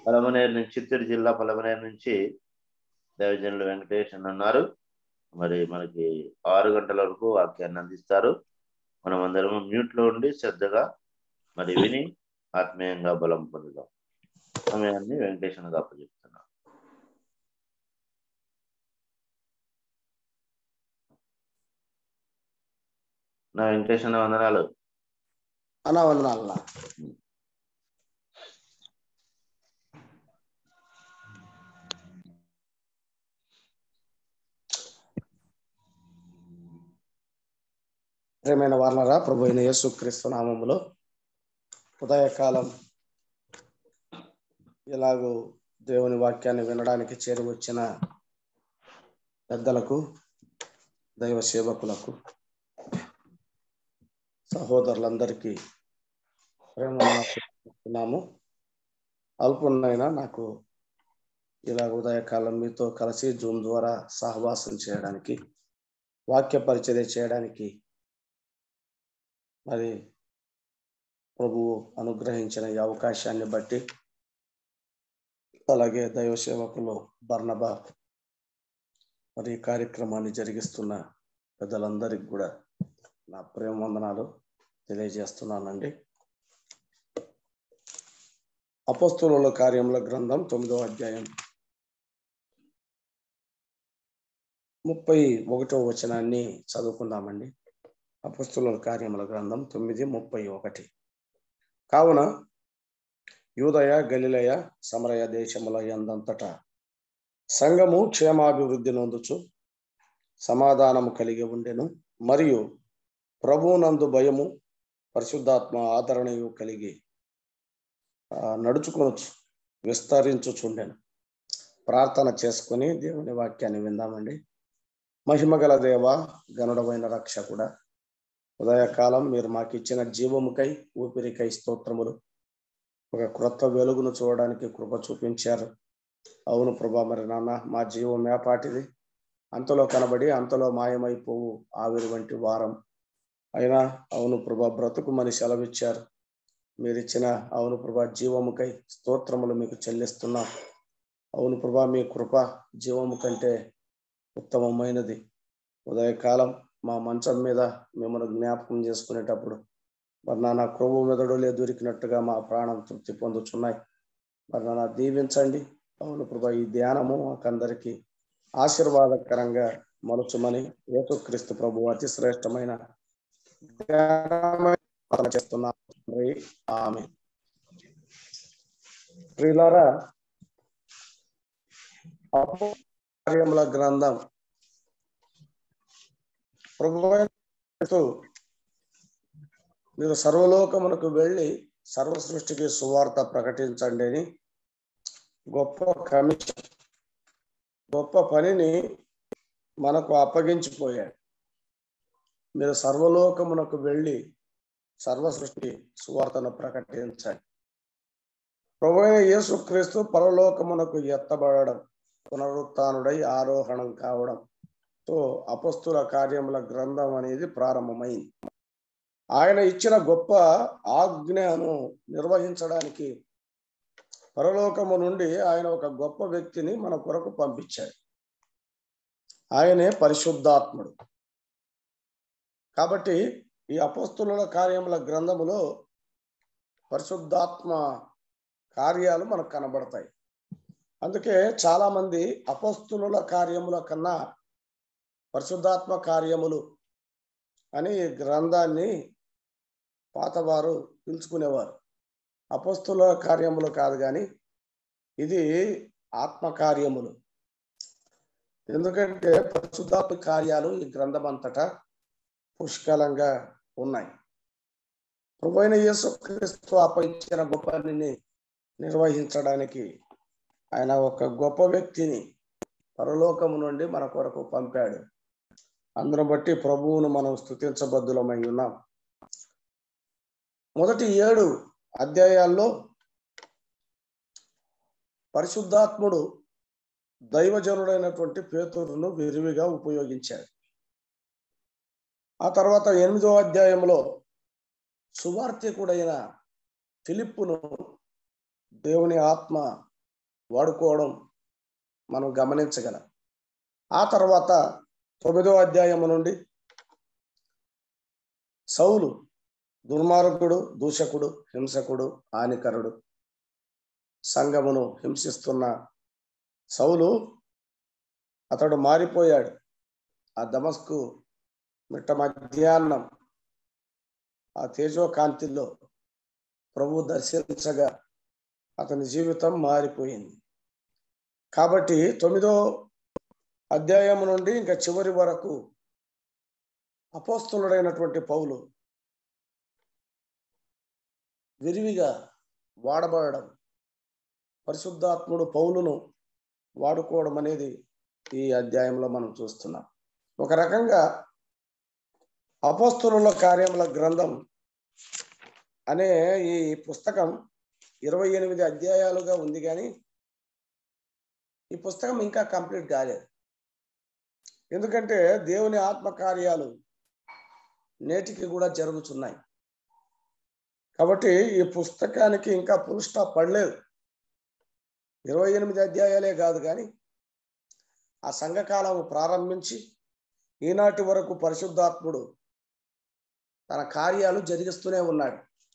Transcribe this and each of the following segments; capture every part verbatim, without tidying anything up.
పలమనేరు నుంచి, చిత్తూరు జిల్లా పలమనేరు నుంచి దైవజనులు వెంకటేష్ అని ఉన్నారు. మరి మనకి ఆరు గంటల వరకు వాక్యాన్ని అందిస్తారు. మనం అందరం మ్యూట్ లో ఉండి శ్రద్ధగా మరి విని ఆత్మీయంగా బలం పొందుదాం. సమయాన్ని వెంకటేష్ అని అప్పచెప్తున్నాం. నా వెంకటేష్ అన్న వందనాలు. అన్నా వందనాలు. ప్రియమైన వారలారా, ప్రభు అయిన యేసుక్రీస్తు నామములో ఉదయకాలం ఇలాగూ దేవుని వాక్యాన్ని వినడానికి చేరి వచ్చిన పెద్దలకు, దైవ సేవకులకు, సహోదరులందరికీ ప్రేమను అల్పునైనా నాకు ఇలా ఉదయకాలం మీతో కలిసి జూమ్ ద్వారా సహవాసం చేయడానికి, వాక్య పరిచర్య చేయడానికి మరి ప్రభువు అనుగ్రహించిన ఈ అవకాశాన్ని బట్టి, అలాగే దైవ సేవకులు బర్నబా మరి ఈ కార్యక్రమాన్ని జరిగిస్తున్న పెద్దలందరికీ కూడా నా ప్రేమ వందనాలు తెలియజేస్తున్నానండి. అపోస్తలుల కార్యముల గ్రంథం తొమ్మిదో అధ్యాయం ముప్పై ఒకటో వచనాన్ని చదువుకుందామండి. అపోస్తలుల కార్యముల గ్రంథం తొమ్మిది ముప్పై ఒకటి. కావున యూదయ, గలిలయ, సమరయ దేశముల యందంతటా సంఘము క్షేమాభివృద్ధి నొందుచు సమాధానము కలిగి ఉండెను. మరియు ప్రభువునందు భయము, పరిశుద్ధాత్మ ఆదరణయు కలిగి నడుచుకొనొచ్చు విస్తరించుచుండెను. ప్రార్థన చేసుకొని దేవుని వాక్యాన్ని విందామండి. మహిమగల దేవ, గనుడమైన రక్షకుడా, ఉదయకాలం మీరు మాకు ఇచ్చిన జీవముకై, ఊపిరికై స్తోత్రములు. ఒక క్రొత్త వెలుగును చూడడానికి కృప చూపించారు. అవును ప్రభా, మరి నాన్న, మా జీవం ఏపాటిది, అంతలో కనబడి అంతలో మాయమైపోవు ఆవిరి వంటి వారం అయినా అవును ప్రభా బ్రతుకుమని సెలవిచ్చారు. మీరిచ్చిన అవును ప్రభా జీవముకై స్తోత్రములు మీకు చెల్లిస్తున్నాం. అవును ప్రభా, మీ కృప జీవము కంటే ఉత్తమమైనది. ఉదయకాలం మా మంచం మీద మిమ్మల్ని జ్ఞాపకం చేసుకునేటప్పుడు మరి నాన్న క్రొవ్వు మెదడులే దొరికినట్టుగా మా ప్రాణం తృప్తి పొందుతున్నాయి. మరి నాన్న దీవించండి. అవును ప్రభా, ఈ ధ్యానము మాకందరికీ ఆశీర్వాదకరంగా మలుచుమని యేసుక్రీస్తు ప్రభు అతి శ్రేష్టమైన చేస్తున్నా. ఆమె ప్రియులారా, కార్యముల గ్రంథం ప్రభు మీరు సర్వలోకమునకు వెళ్ళి సర్వ సృష్టికి సువార్త ప్రకటించండి అని గొప్ప కమిషన్, గొప్ప పనిని మనకు అప్పగించిపోయాడు. మీరు సర్వలోకమునకు వెళ్ళి సర్వ సృష్టి సువార్తను ప్రకటించండి. ప్రభువైన యేసుక్రీస్తు పరలోకమునకు ఎత్తబడడం, పునరుత్థానుడై ఆరోహణం కావడంతో అపొస్తలుల కార్యముల గ్రంథం అనేది ప్రారంభమైంది. ఆయన ఇచ్చిన గొప్ప ఆజ్ఞను నిర్వహించడానికి పరలోకము నుండి ఆయన ఒక గొప్ప వ్యక్తిని మన కొరకు పంపించాడు. ఆయనే పరిశుద్ధాత్ముడు. కాబట్టి ఈ అపొస్తలుల కార్యముల గ్రంథములో పరిశుద్ధాత్మ కార్యాలు మనకు కనబడతాయి. అందుకే చాలా మంది అపొస్తలుల కార్యముల కన్నా పరిశుద్ధాత్మ కార్యములు అని గ్రంథాన్ని పాతవారు పిలుచుకునేవారు. అపొస్తలుల కార్యములు కాదు కానీ ఇది ఆత్మ కార్యములు. ఎందుకంటే పరిశుద్ధాత్మ కార్యాలు ఈ గ్రంథం అంతటా పుష్కలంగా ఉన్నాయి. ప్రభువైన యేసుక్రీస్తు అప్పగించిన గొప్పని నిర్వహించడానికి ఆయన ఒక గొప్ప వ్యక్తిని పరలోకము నుండి మన కొరకు పంపాడు. అందరం బట్టి ప్రభువును మనం స్తుతించబద్దులమై ఉన్నాం. మొదటి ఏడు అధ్యాయాల్లో పరిశుద్ధాత్ముడు దైవజనుడైనటువంటి పేతురును విరివిగా ఉపయోగించాడు. ఆ తర్వాత ఎనిమిదో అధ్యాయంలో సువార్తికుడైన ఫిలిప్పును దేవుని ఆత్మ వాడుకోవడం మనం గమనించగలం. ఆ తర్వాత తొమ్మిదో అధ్యాయము నుండి సౌలు దుర్మార్గుడు, దూషకుడు, హింసకుడు, హానికరుడు, సంఘమును హింసిస్తున్న సౌలు అతడు మారిపోయాడు. ఆ దమస్కు మిట్ట మధ్యాహ్నం ఆ తేజోకాంతిలో ప్రభు దర్శించగా అతని జీవితం మారిపోయింది. కాబట్టి తొమ్మిదో అధ్యాయం నుండి ఇంకా చివరి వరకు అపోస్తలుడైనటువంటి పౌలు విరివిగా వాడబడడం, పరిశుద్ధాత్ముడు పౌలును వాడుకోవడం అనేది ఈ అధ్యాయంలో మనం చూస్తున్నాం. ఒక రకంగా అపోస్తలుల కార్యముల గ్రంథం అనే ఈ పుస్తకం ఇరవై ఎనిమిది అధ్యాయాలుగా ఉంది, కానీ ఈ పుస్తకం ఇంకా కంప్లీట్ కాలేదు. ఎందుకంటే దేవుని ఆత్మకార్యాలు నేటికి కూడా జరుగుతున్నాయి. కాబట్టి ఈ పుస్తకానికి ఇంకా ఫుల్ స్టాప్ పడలేదు. ఇరవై ఎనిమిది అధ్యాయాలే కాదు, కానీ ఆ సంఘకాలం ప్రారంభించి ఈనాటి వరకు పరిశుద్ధాత్ముడు తన కార్యాలు జరిగిస్తూనే ఉన్నాడు.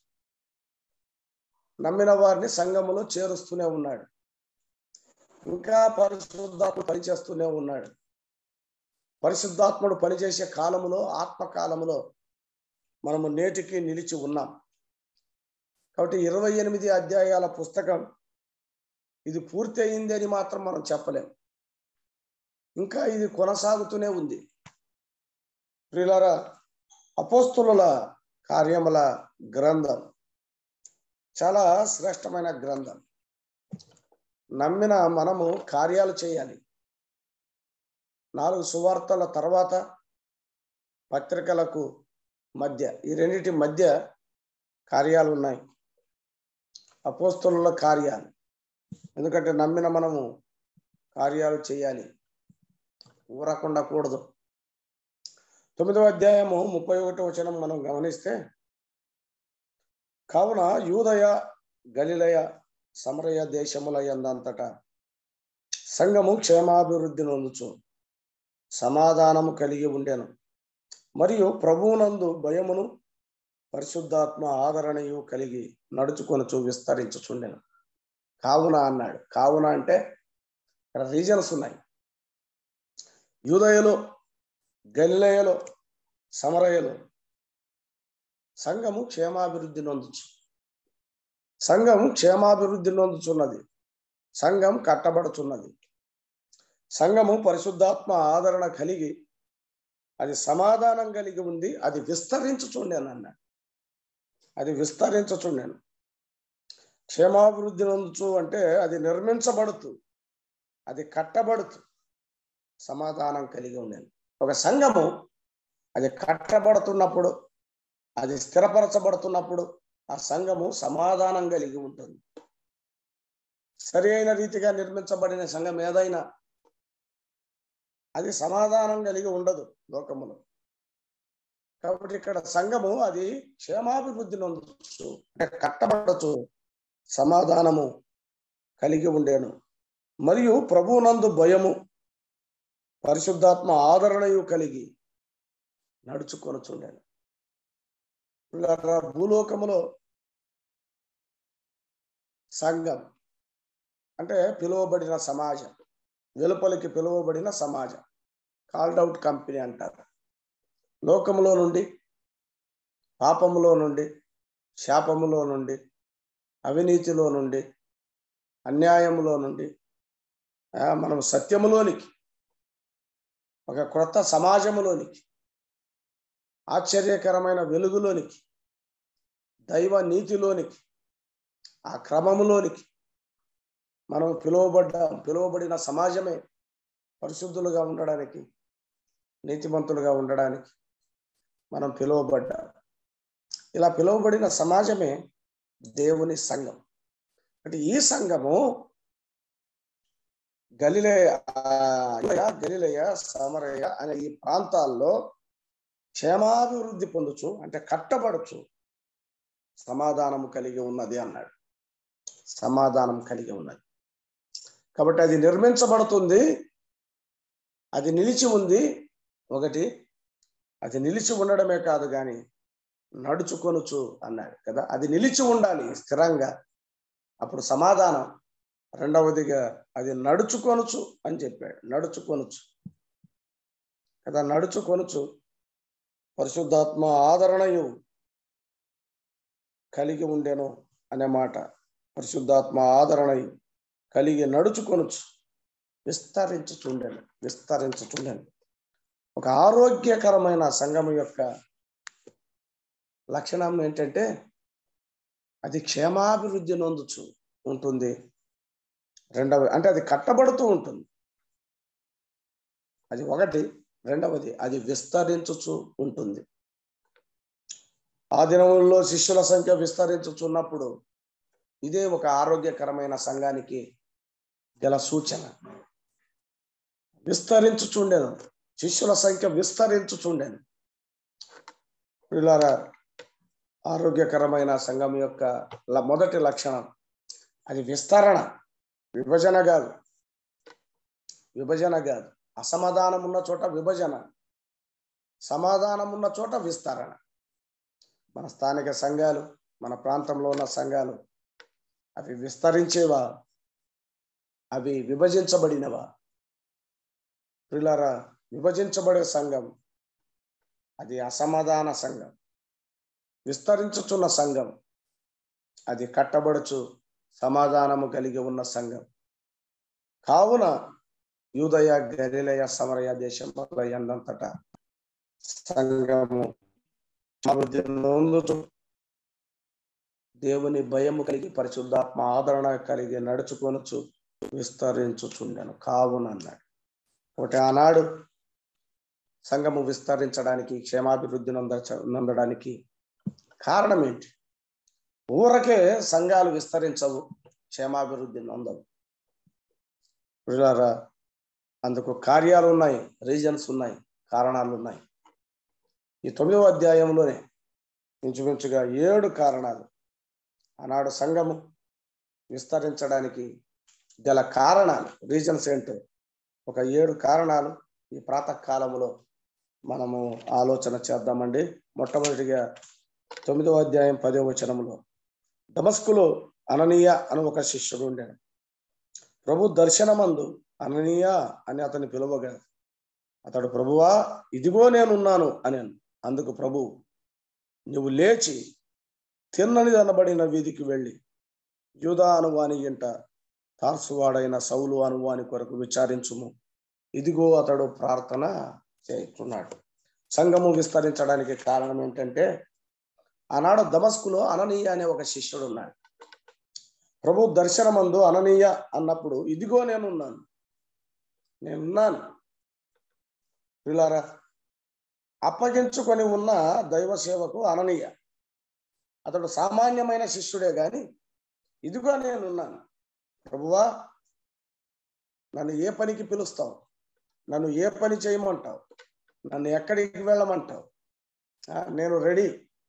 నమ్మిన వారిని సంఘములో చేరుస్తూనే ఉన్నాడు. ఇంకా పరిశుద్ధాత్ముడు పనిచేస్తూనే ఉన్నాడు. పరిశుద్ధాత్ముడు పనిచేసే కాలములో, ఆత్మకాలములో మనము నేటికి నిలిచి ఉన్నాం. కాబట్టి ఇరవై ఎనిమిది అధ్యాయాల పుస్తకం ఇది పూర్తి అయింది అని మాత్రం మనం చెప్పలేం. ఇంకా ఇది కొనసాగుతూనే ఉంది. ప్రియులారా, అపోస్తలుల కార్యముల గ్రంథం చాలా శ్రేష్టమైన గ్రంథం. నమ్మిన మనము కార్యాలు చేయాలి. నాలుగు సువార్తల తర్వాత పత్రికలకు మధ్య, ఈ రెండింటి మధ్య కార్యాలు ఉన్నాయి, అపోస్తలుల కార్యాలు. ఎందుకంటే నమ్మిన మనము కార్యాలు చేయాలి, ఊరకుండా కూడదు. తొమ్మిదవ అధ్యాయము ముప్పై ఒకటో వచనం మనం గమనిస్తే, కావున యూదయ, గలిలయ, సమరయ దేశముల యందంతటా సంఘము క్షేమాభివృద్ధి నొందుచు సమాధానము కలిగి ఉండెను, మరియు ప్రభువునందు భయమును పరిశుద్ధాత్మ ఆదరణయు కలిగి నడుచుకొనుచు విస్తరించుచుండెను. కావున అన్నాడు. కావున అంటే ఇక్కడ రీజన్స్ ఉన్నాయి. యూదయలో, గలిలయలో, సమరయలో సంఘము క్షేమాభివృద్ధి నొందుచు సంఘం క్షేమాభివృద్ధి నొందుచున్నది. సంఘం కట్టబడుచున్నది. సంఘము పరిశుద్ధాత్మ ఆదరణ కలిగి అది సమాధానం కలిగి ఉంది. అది విస్తరించుచుండెను అన్నాడు. అది విస్తరించుచుండెను. క్షేమాభివృద్ధి నొందుచు అంటే అది నిర్మించబడుతూ, అది కట్టబడుతూ సమాధానం కలిగి ఉండేది. ఒక సంఘము అది కట్టబడుతున్నప్పుడు, అది స్థిరపరచబడుతున్నప్పుడు ఆ సంఘము సమాధానం కలిగి ఉంటుంది. సరి అయిన రీతిగా నిర్మించబడిన సంఘం ఏదైనా అది సమాధానం కలిగి ఉండదు లోకములో. కాబట్టి ఇక్కడ సంఘము అది క్షేమాభివృద్ధి నొందచ్చు, అంటే కట్టబడచ్చు, సమాధానము కలిగి ఉండేను. మరియు ప్రభువునందు భయము పరిశుద్ధాత్మ ఆదరణయు కలిగి నడుచుకొనుచుండెను. భూలోకములో సంఘం అంటే పిలువబడిన సమాజం, వెలుపలికి పిలువబడిన సమాజం, కాల్డ్ అవుట్ కంపెనీ అంటారు. లోకములో నుండి, పాపములో నుండి, శాపములో నుండి, అవినీతిలో నుండి, అన్యాయములో నుండి మనం సత్యములోనికి, ఒక క్రొత్త సమాజములోనికి, ఆశ్చర్యకరమైన వెలుగులోనికి, దైవ నీతిలోనికి, ఆ క్రమములోనికి మనం పిలువబడ్డ పిలువబడిన సమాజమే పరిశుద్ధులుగా ఉండడానికి, నీతిమంతులుగా ఉండడానికి మనం పిలువబడ్డాం. ఇలా పిలువబడిన సమాజమే దేవుని సంఘం. అంటే ఈ సంఘము గలిలయ, గలిలయ, సమరయ అనే ఈ ప్రాంతాల్లో క్షేమాభివృద్ధి పొందుచు, అంటే కట్టబడుచు సమాధానము కలిగి ఉన్నది అన్నాడు. సమాధానం కలిగి ఉన్నది. కాబట్టి అది నిర్మించబడుతుంది, అది నిలిచి ఉంది. ఒకటి, అది నిలిచి ఉండడమే కాదు కానీ నడుచుకొనుచు అన్నాడు కదా, అది నిలిచి ఉండాలి స్థిరంగా, అప్పుడు సమాధానం. రెండవదిగా అది నడుచుకొనుచు అని చెప్పాడు, నడుచుకొనుచు కదా, నడుచుకొనుచు పరిశుద్ధాత్మ ఆదరణయు కలిగి ఉండెను అనే మాట. పరిశుద్ధాత్మ ఆదరణయు కలిగి నడుచుకొనుచు విస్తరించుచుండెను విస్తరించుచుండెను ఒక ఆరోగ్యకరమైన సంఘం యొక్క లక్షణం ఏంటంటే అది క్షేమాభివృద్ధి నొందుచు ఉంటుంది. రెండవది అంటే అది కట్టబడుతూ ఉంటుంది, అది ఒకటి. రెండవది అది విస్తరించుచు ఉంటుంది. ఆ దినముల్లో శిష్యుల సంఖ్య విస్తరించుచున్నప్పుడు ఇదే ఒక ఆరోగ్యకరమైన సంఘానికి గల సూచన. విస్తరించుచుండెను, శిష్యుల సంఖ్య విస్తరించుచుండెను. పిల్లారా, ఆరోగ్యకరమైన సంఘం యొక్క మొదటి లక్షణం అది విస్తరణ, విభజన కాదు. విభజన కాదు అసమాధానం ఉన్న చోట విభజన, సమాధానం ఉన్న చోట విస్తరణ. మన స్థానిక సంఘాలు, మన ప్రాంతంలో ఉన్న సంఘాలు అవి విస్తరించేవా, అవి విభజించబడినవా? పిల్లారా, విభజించబడే సంఘం అది అసమాధాన సంఘం. విస్తరించుచున్న సంఘం అది కట్టబడుచు సమాధానము కలిగి ఉన్న సంఘం. కావున యూదయ, గలిలయ, సమరయ దేశముల యందంతటా సంఘము అభివృద్ధి నొందుచు దేవుని భయము కలిగి పరిశుద్ధాత్మ ఆదరణ కలిగి నడుచుకొనుచు విస్తరించుచుండెను. కావున అన్నాడు. ఒకటి, ఆనాడు సంఘము విస్తరించడానికి, క్షేమాభివృద్ధి నొంద నొందడానికి కారణం ఏంటి? ఊరకే సంఘాలు విస్తరించవు, క్షేమాభివృద్ధి నొందవు. పిల్లారా, అందుకు కార్యాలు ఉన్నాయి, రీజన్స్ ఉన్నాయి, కారణాలు ఉన్నాయి. ఈ తొమ్మిదవ అధ్యాయంలోనే ఇంచుమించుగా ఏడు కారణాలు ఆనాడు సంఘము విస్తరించడానికి గల కారణాలు, రీజన్స్ ఏంటో ఒక ఏడు కారణాలు ఈ ప్రాతకాలంలో మనము ఆలోచన చేద్దామండి. మొట్టమొదటిగా తొమ్మిదవ అధ్యాయం పదవ వచనంలో, దమస్కులో అననీయ అని ఒక శిష్యుడు ఉండేను. ప్రభు దర్శనమందు అననీయ అని అతన్ని పిలువగా అతడు, ప్రభువా ఇదిగో నేనున్నాను అని. అందుకు ప్రభు, నువ్వు లేచి తిన్నని అనబడిన వీధికి వెళ్ళి యూదా అనువాని ఇంట తార్సువాడైన సౌలు అనువాని కొరకు విచారించుము, ఇదిగో అతడు ప్రార్థన చేస్తున్నాడు. సంఘము విస్తరించడానికి కారణం ఏంటంటే ఆనాడు దమస్కులో అననీయ అనే ఒక శిష్యుడు ఉన్నాడు. ప్రభు దర్శనమందు అననీయ అన్నప్పుడు ఇదిగో నేనున్నాను నేనున్నాను పిల్లారా, అప్పగించుకొని ఉన్న దైవ సేవకు అననీయ. అతడు సామాన్యమైన శిష్యుడే గాని ఇదిగో నేనున్నాను, ప్రభువా నన్ను ఏ పనికి పిలుస్తావు, నన్ను ఏ పని చేయమంటావు, నన్ను ఎక్కడికి వెళ్ళమంటావు, నేను రెడీ.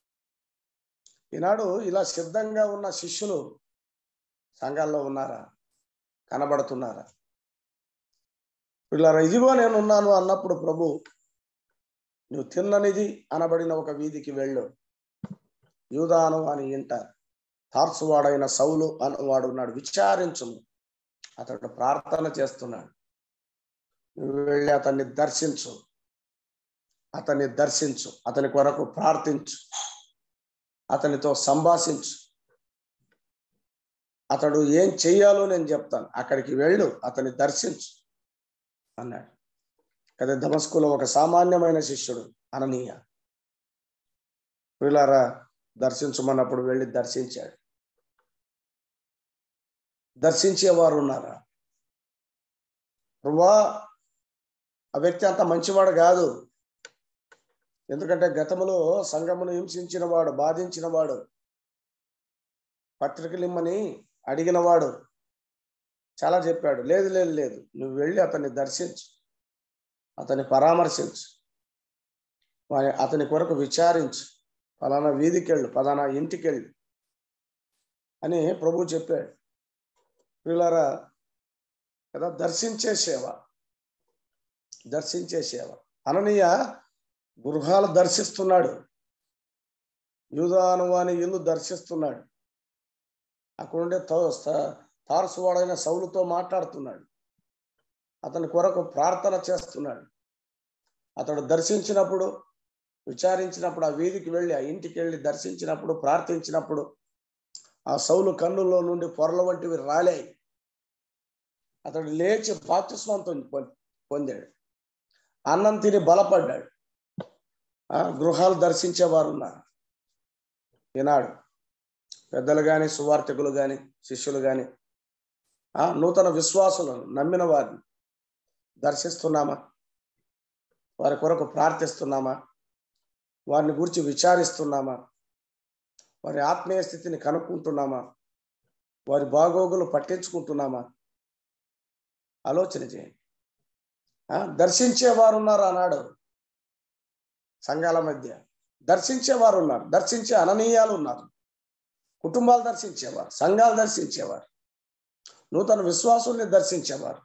ఈనాడు ఇలా సిద్ధంగా ఉన్న శిష్యులు సంఘాల్లో ఉన్నారా, కనబడుతున్నారా? పిల్లరా, ఇదిగో నేనున్నాను అన్నప్పుడు ప్రభు, నువ్వు తిన్ననిది అనబడిన ఒక వీధికి వెళ్ళు, యూదాను అని ఇంట తార్సువాడైన సౌలు అనువాడు ఉన్నాడు, విచారించుము. అతడు ప్రార్థన చేస్తున్నాడు. నువ్వు వెళ్ళి అతన్ని దర్శించు, అతన్ని దర్శించు, అతని కొరకు ప్రార్థించు, అతనితో సంభాషించు. అతడు ఏం చెయ్యాలో నేను చెప్తాను, అక్కడికి వెళ్ళు, అతన్ని దర్శించు అన్నాడు కదా. దమస్కులో ఒక సామాన్యమైన శిష్యుడు అననీయ. వీళ్ళారా, దర్శించమన్నప్పుడు వెళ్ళి దర్శించాడు. దర్శించేవారు ఉన్నారా? ప్రభువా ఆ వ్యక్తి అంత మంచివాడు కాదు, ఎందుకంటే గతంలో సంఘమును హింసించిన వాడు, బాధించిన వాడు, పత్రికలు ఇమ్మని అడిగిన వాడు, చాలా చెప్పాడు. లేదు లేదు లేదు నువ్వు వెళ్ళి అతన్ని దర్శించు, అతన్ని పరామర్శించు, అతని కొరకు విచారించు, ఫలానా వీధికి వెళ్ళు, ఫలానా ఇంటికి వెళ్ళు అని ప్రభు చెప్పాడు. వీళ్ళారా, కదా. దర్శించే సేవ, దర్శించే సేవ. అననీయ గృహాలు దర్శిస్తున్నాడు, యూదాను వాని ఇల్లు దర్శిస్తున్నాడు, అక్కడుండే తార్సువాడైన సౌలుతో మాట్లాడుతున్నాడు, అతని కొరకు ప్రార్థన చేస్తున్నాడు. అతడు దర్శించినప్పుడు, విచారించినప్పుడు, ఆ వీధికి వెళ్ళి ఆ ఇంటికి వెళ్ళి దర్శించినప్పుడు, ప్రార్థించినప్పుడు ఆ సౌలు కన్నుల్లో నుండి పొరల వంటివి రాలాయి. అతడు లేచి బాప్తిస్మంతో పొందాడు, అన్నం తిని బలపడ్డాడు. ఆ గృహాలు దర్శించేవారు ఉన్నారు ఈనాడు. పెద్దలు కానీ, సువార్థికులు కానీ, శిష్యులు కానీ, ఆ నూతన విశ్వాసులను నమ్మిన వారిని దర్శిస్తున్నామా? వారి కొరకు ప్రార్థిస్తున్నామా? వారిని గురించి విచారిస్తున్నామా? వారి ఆత్మీయ స్థితిని కనుక్కుంటున్నామా? వారి బాగోగులు పట్టించుకుంటున్నామా? ఆలోచన చేయండి. దర్శించేవారు ఉన్నారు ఆనాడు సంఘాల మధ్య, దర్శించేవారు ఉన్నారు, దర్శించే అననీయాలు ఉన్నారు, కుటుంబాలు దర్శించేవారు, సంఘాలు దర్శించేవారు, నూతన విశ్వాసుల్ని దర్శించేవారు.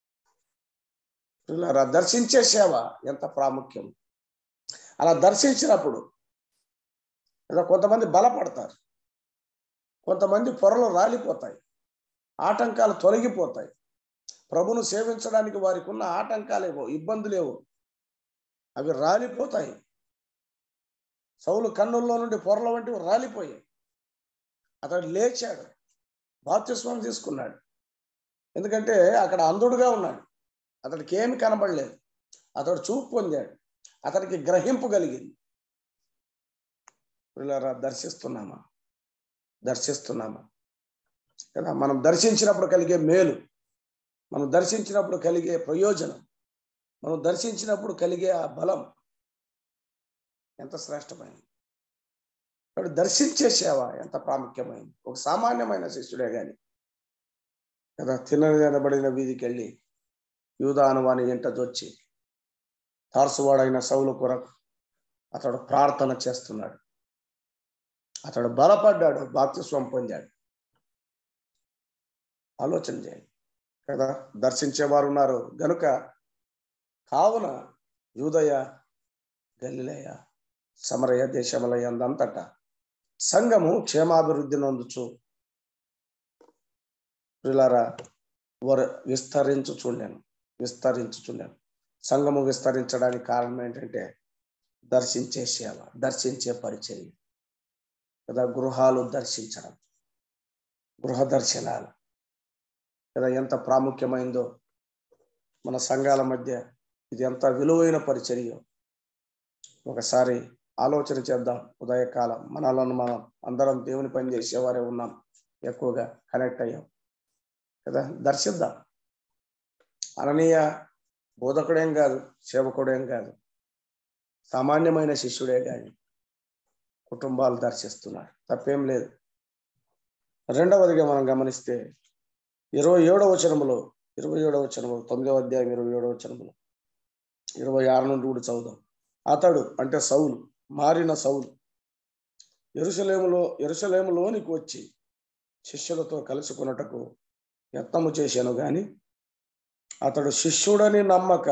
దర్శించే సేవ ఎంత ప్రాముఖ్యం. అలా దర్శించినప్పుడు కొంతమంది బలపడతారు, కొంతమంది పొరలు రాలిపోతాయి, ఆటంకాలు తొలగిపోతాయి. ప్రభును సేవించడానికి వారికి ఉన్న ఆటంకాలేవో, ఇబ్బందులేవో అవి రాలిపోతాయి. సౌలు కన్నుల్లో నుండి పొరల వంటివి రాలిపోయాయి. అతడు లేచాడు, బాప్తిస్మం తీసుకున్నాడు. ఎందుకంటే అక్కడ అంధుడుగా ఉన్నాడు, అతడికి ఏమి కనబడలేదు. అతడు చూపు పొందాడు, అతడికి గ్రహింపు కలిగింది. పిల్లరా, దర్శిస్తున్నామా? దర్శిస్తున్నామా కదా. మనం దర్శించినప్పుడు కలిగే మేలు, మనం దర్శించినప్పుడు కలిగే ప్రయోజనం, మనం దర్శించినప్పుడు కలిగే ఆ బలం ఎంత శ్రేష్టమైనది. కాబట్టి దర్శించే సేవ ఎంత ప్రాముఖ్యమైనది. ఒక సామాన్యమైన శిష్యుడే కానీ కదా, తినబడిన వీధికి వెళ్ళి యూదాను వాని ఎంట దొచ్చి తార్సువాడైన సౌలు కొరకు అతడు ప్రార్థన చేస్తున్నాడు. అతడు బలపడ్డాడు, బాప్తిస్మం పొందాడు. ఆలోచన చేయండి కదా. దర్శించేవారు ఉన్నారు గనుక, కావున యూదయ, గలిలయ, సమరయ దేశముల యందంతటా సంఘము క్షేమాభివృద్ధి నొందుచు ప్రియులారా వారు విస్తరించుచుండెను విస్తరించుచుండెను సంఘము విస్తరించడానికి కారణం ఏంటంటే దర్శించే సేవ, దర్శించే పరిచర్య కదా. గృహాలు దర్శించడం, గృహ దర్శనాలు కదా ఎంత ప్రాముఖ్యమైందో మన సంఘాల మధ్య. ఇది ఎంత విలువైన పరిచర్య ఒకసారి ఆలోచన చేద్దాం. ఉదయకాలం మనలను మనం అందరం దేవుని పని చేసేవారే ఉన్నాం, ఎక్కువగా కనెక్ట్ అయ్యాం కదా. దర్శిద్దాం. అననీయ బోధకుడేం కాదు, సేవకుడేం కాదు, సామాన్యమైన శిష్యుడే కానీ కుటుంబాలు దర్శిస్తున్నాడు, తప్పేం లేదు. రెండవదిగా మనం గమనిస్తే ఇరవై ఏడవ వచనములో ఇరవై ఏడవ వచనములు తొమ్మిదవ అధ్యాయం ఇరవై ఏడవ వచనములు ఇరవై ఆరు నుండి కూడా చదువుదాం. అతడు అంటే సౌలు, మారిన సౌలు యెరూషలేములో యెరూషలేములోనికి వచ్చి శిష్యులతో కలుసుకొనుటకు యత్నము చేశాను గాని అతడు శిష్యుడని నమ్మక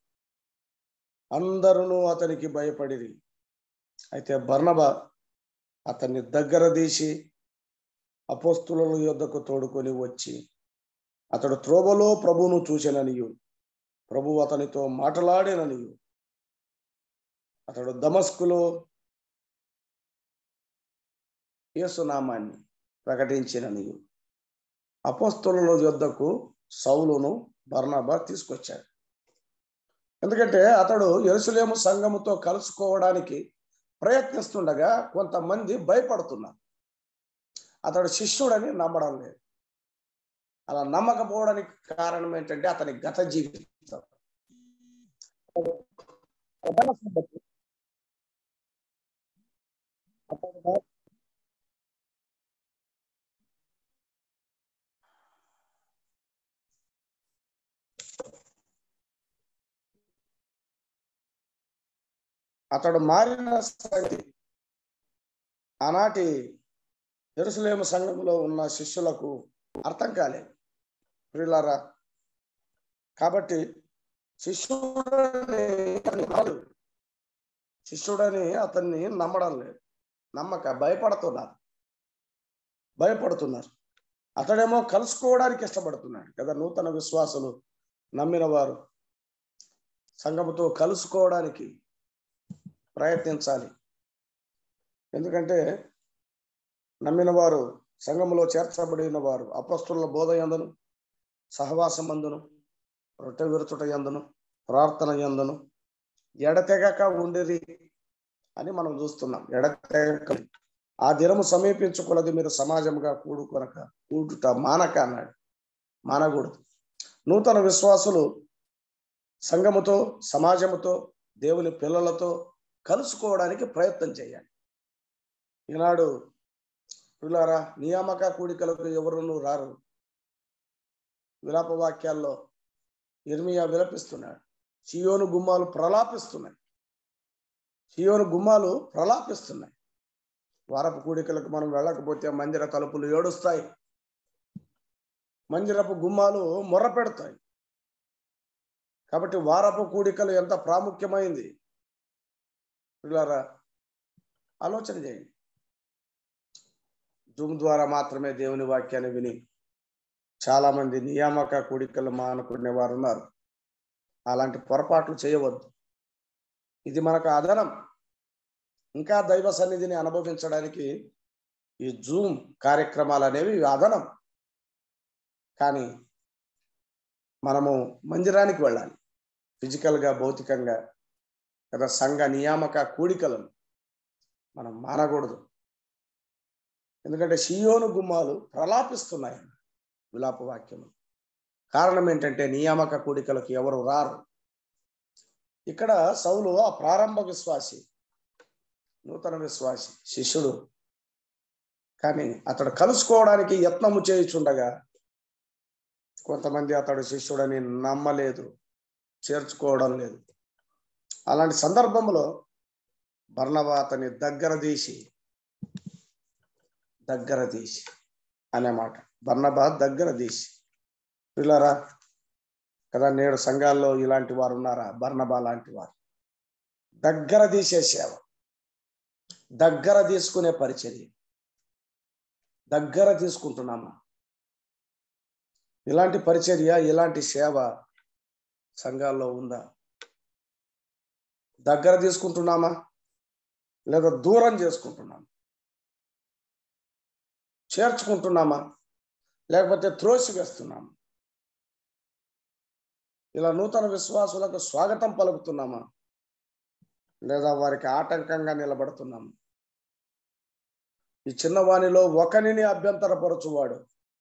అందరూ అతనికి భయపడిరి. అయితే బర్నబా అతన్ని దగ్గర తీసి అపోస్తుల యొద్దకు తోడుకొని వచ్చి అతడు త్రోవలో ప్రభువును చూచెననియు ప్రభువు అతనితో మాట్లాడేననియు అతడు దమస్కులో యేసునామాన్ని ప్రకటించిననియు అపోస్తుల యొద్దకు సౌలును బర్నబా తీసుకొచ్చాడు. ఎందుకంటే అతడు యెరూషలేము సంఘముతో కలుసుకోవడానికి ప్రయత్నిస్తుండగా కొంతమంది భయపడుతున్నారు. అతడు శిష్యుడని నమ్మడం లేదు. అలా నమ్మకపోవడానికి కారణం ఏంటంటే అతని గత జీవితం. అతడు మారిన సంగతి ఆనాటి యెరూషలేము సంఘంలో ఉన్న శిష్యులకు అర్థం కాలేదు. ప్రియులారా, కాబట్టి శిష్యుడని నమ్మడు. శిష్యుడని అతన్ని నమ్మడం లేదు, నమ్మక భయపడుతున్నారు భయపడుతున్నారు అతడేమో కలుసుకోవడానికి ఇష్టపడుతున్నాడు కదా. నూతన విశ్వాసులు నమ్మిన వారు సంఘముతో కలుసుకోవడానికి ప్రయత్నించాలి. ఎందుకంటే నమ్మిన వారు సంఘములో చేర్చబడిన వారు అపొస్తలుల బోధ యందును, సహవాసం అందును, రొట్టె విరుచుట యందును, ప్రార్థన యందును ఎడతెగక ఉండిరి అని మనం చూస్తున్నాం. ఎడతెగక ఆ దినము సమీపించుకున్నది మీరు సమాజంగా కూడుకొనక కూడుట మానక అన్నాడు. మానకూడదు. నూతన విశ్వాసులు సంఘముతో, సమాజముతో, దేవుని పిల్లలతో కలుసుకోవడానికి ప్రయత్నం చేయాలి. ఈనాడు పిల్లారా నియామక కూడికలకు ఎవరునూ రారు. విలాప వాక్యాల్లో ఇర్మియా విలపిస్తున్నాడు. సియోను గుమ్మాలు ప్రలాపిస్తున్నాయి, సియోను గుమ్మాలు ప్రలాపిస్తున్నాయి. వారపు కూడికలకు మనం వెళ్ళకపోతే మందిర తలుపులు ఏడుస్తాయి, మందిరపు గుమ్మాలు మొర్ర పెడతాయి. కాబట్టి వారపు కూడికలు ఎంత ప్రాముఖ్యమైంది పిల్లారా ఆలోచన చేయండి. జూమ్ ద్వారా మాత్రమే దేవుని వాక్యాన్ని విని చాలా మంది నియామక కూడికలు మానుకునే వారు ఉన్నారు. అలాంటి పొరపాట్లు చేయవద్దు. ఇది మనకు అదనం. ఇంకా దైవ సన్నిధిని అనుభవించడానికి ఈ జూమ్ కార్యక్రమాలు అనేవి అదనం. కానీ మనము మందిరానికి వెళ్ళాలి, ఫిజికల్గా, భౌతికంగా కదా. సంఘ నియామక కూడికలను మనం మానకూడదు. ఎందుకంటే సియోను గుమ్మాలు ప్రలాపిస్తున్నాయి విలాప వాక్యము. కారణం ఏంటంటే నియామక కూడికలకు ఎవరు రారు. ఇక్కడ సౌలు ఆ ప్రారంభ విశ్వాసి, నూతన విశ్వాసి, శిష్యుడు. కానీ అతడు కలుసుకోవడానికి యత్నము చేయుచుండగా కొంతమంది అతడు శిష్యుడని నమ్మలేదు, చేర్చుకోవడం లేదు. అలాంటి సందర్భంలో బర్నబా అతని దగ్గర తీసి దగ్గర తీసి అనే మాట. బర్నబా దగ్గర తీసి. పిల్లరా కదా, నేడు సంఘాల్లో ఇలాంటి వారు ఉన్నారా? బర్నబా లాంటి వారు. దగ్గర తీసే సేవ, దగ్గర తీసుకునే పరిచర్య, దగ్గర తీసుకుంటున్నామా? ఇలాంటి పరిచర్య, ఇలాంటి సేవ సంఘాల్లో ఉందా? దగ్గర తీసుకుంటున్నామా లేదా దూరం చేసుకుంటున్నామా? చేర్చుకుంటున్నామా లేకపోతే త్రోసివేస్తున్నామా? ఇలా నూతన విశ్వాసులకు స్వాగతం పలుకుతున్నామా లేదా వారికి ఆటంకంగా నిలబడుతున్నామా? ఈ చిన్నవానిలో ఒకనిని అభ్యంతరపరచువాడు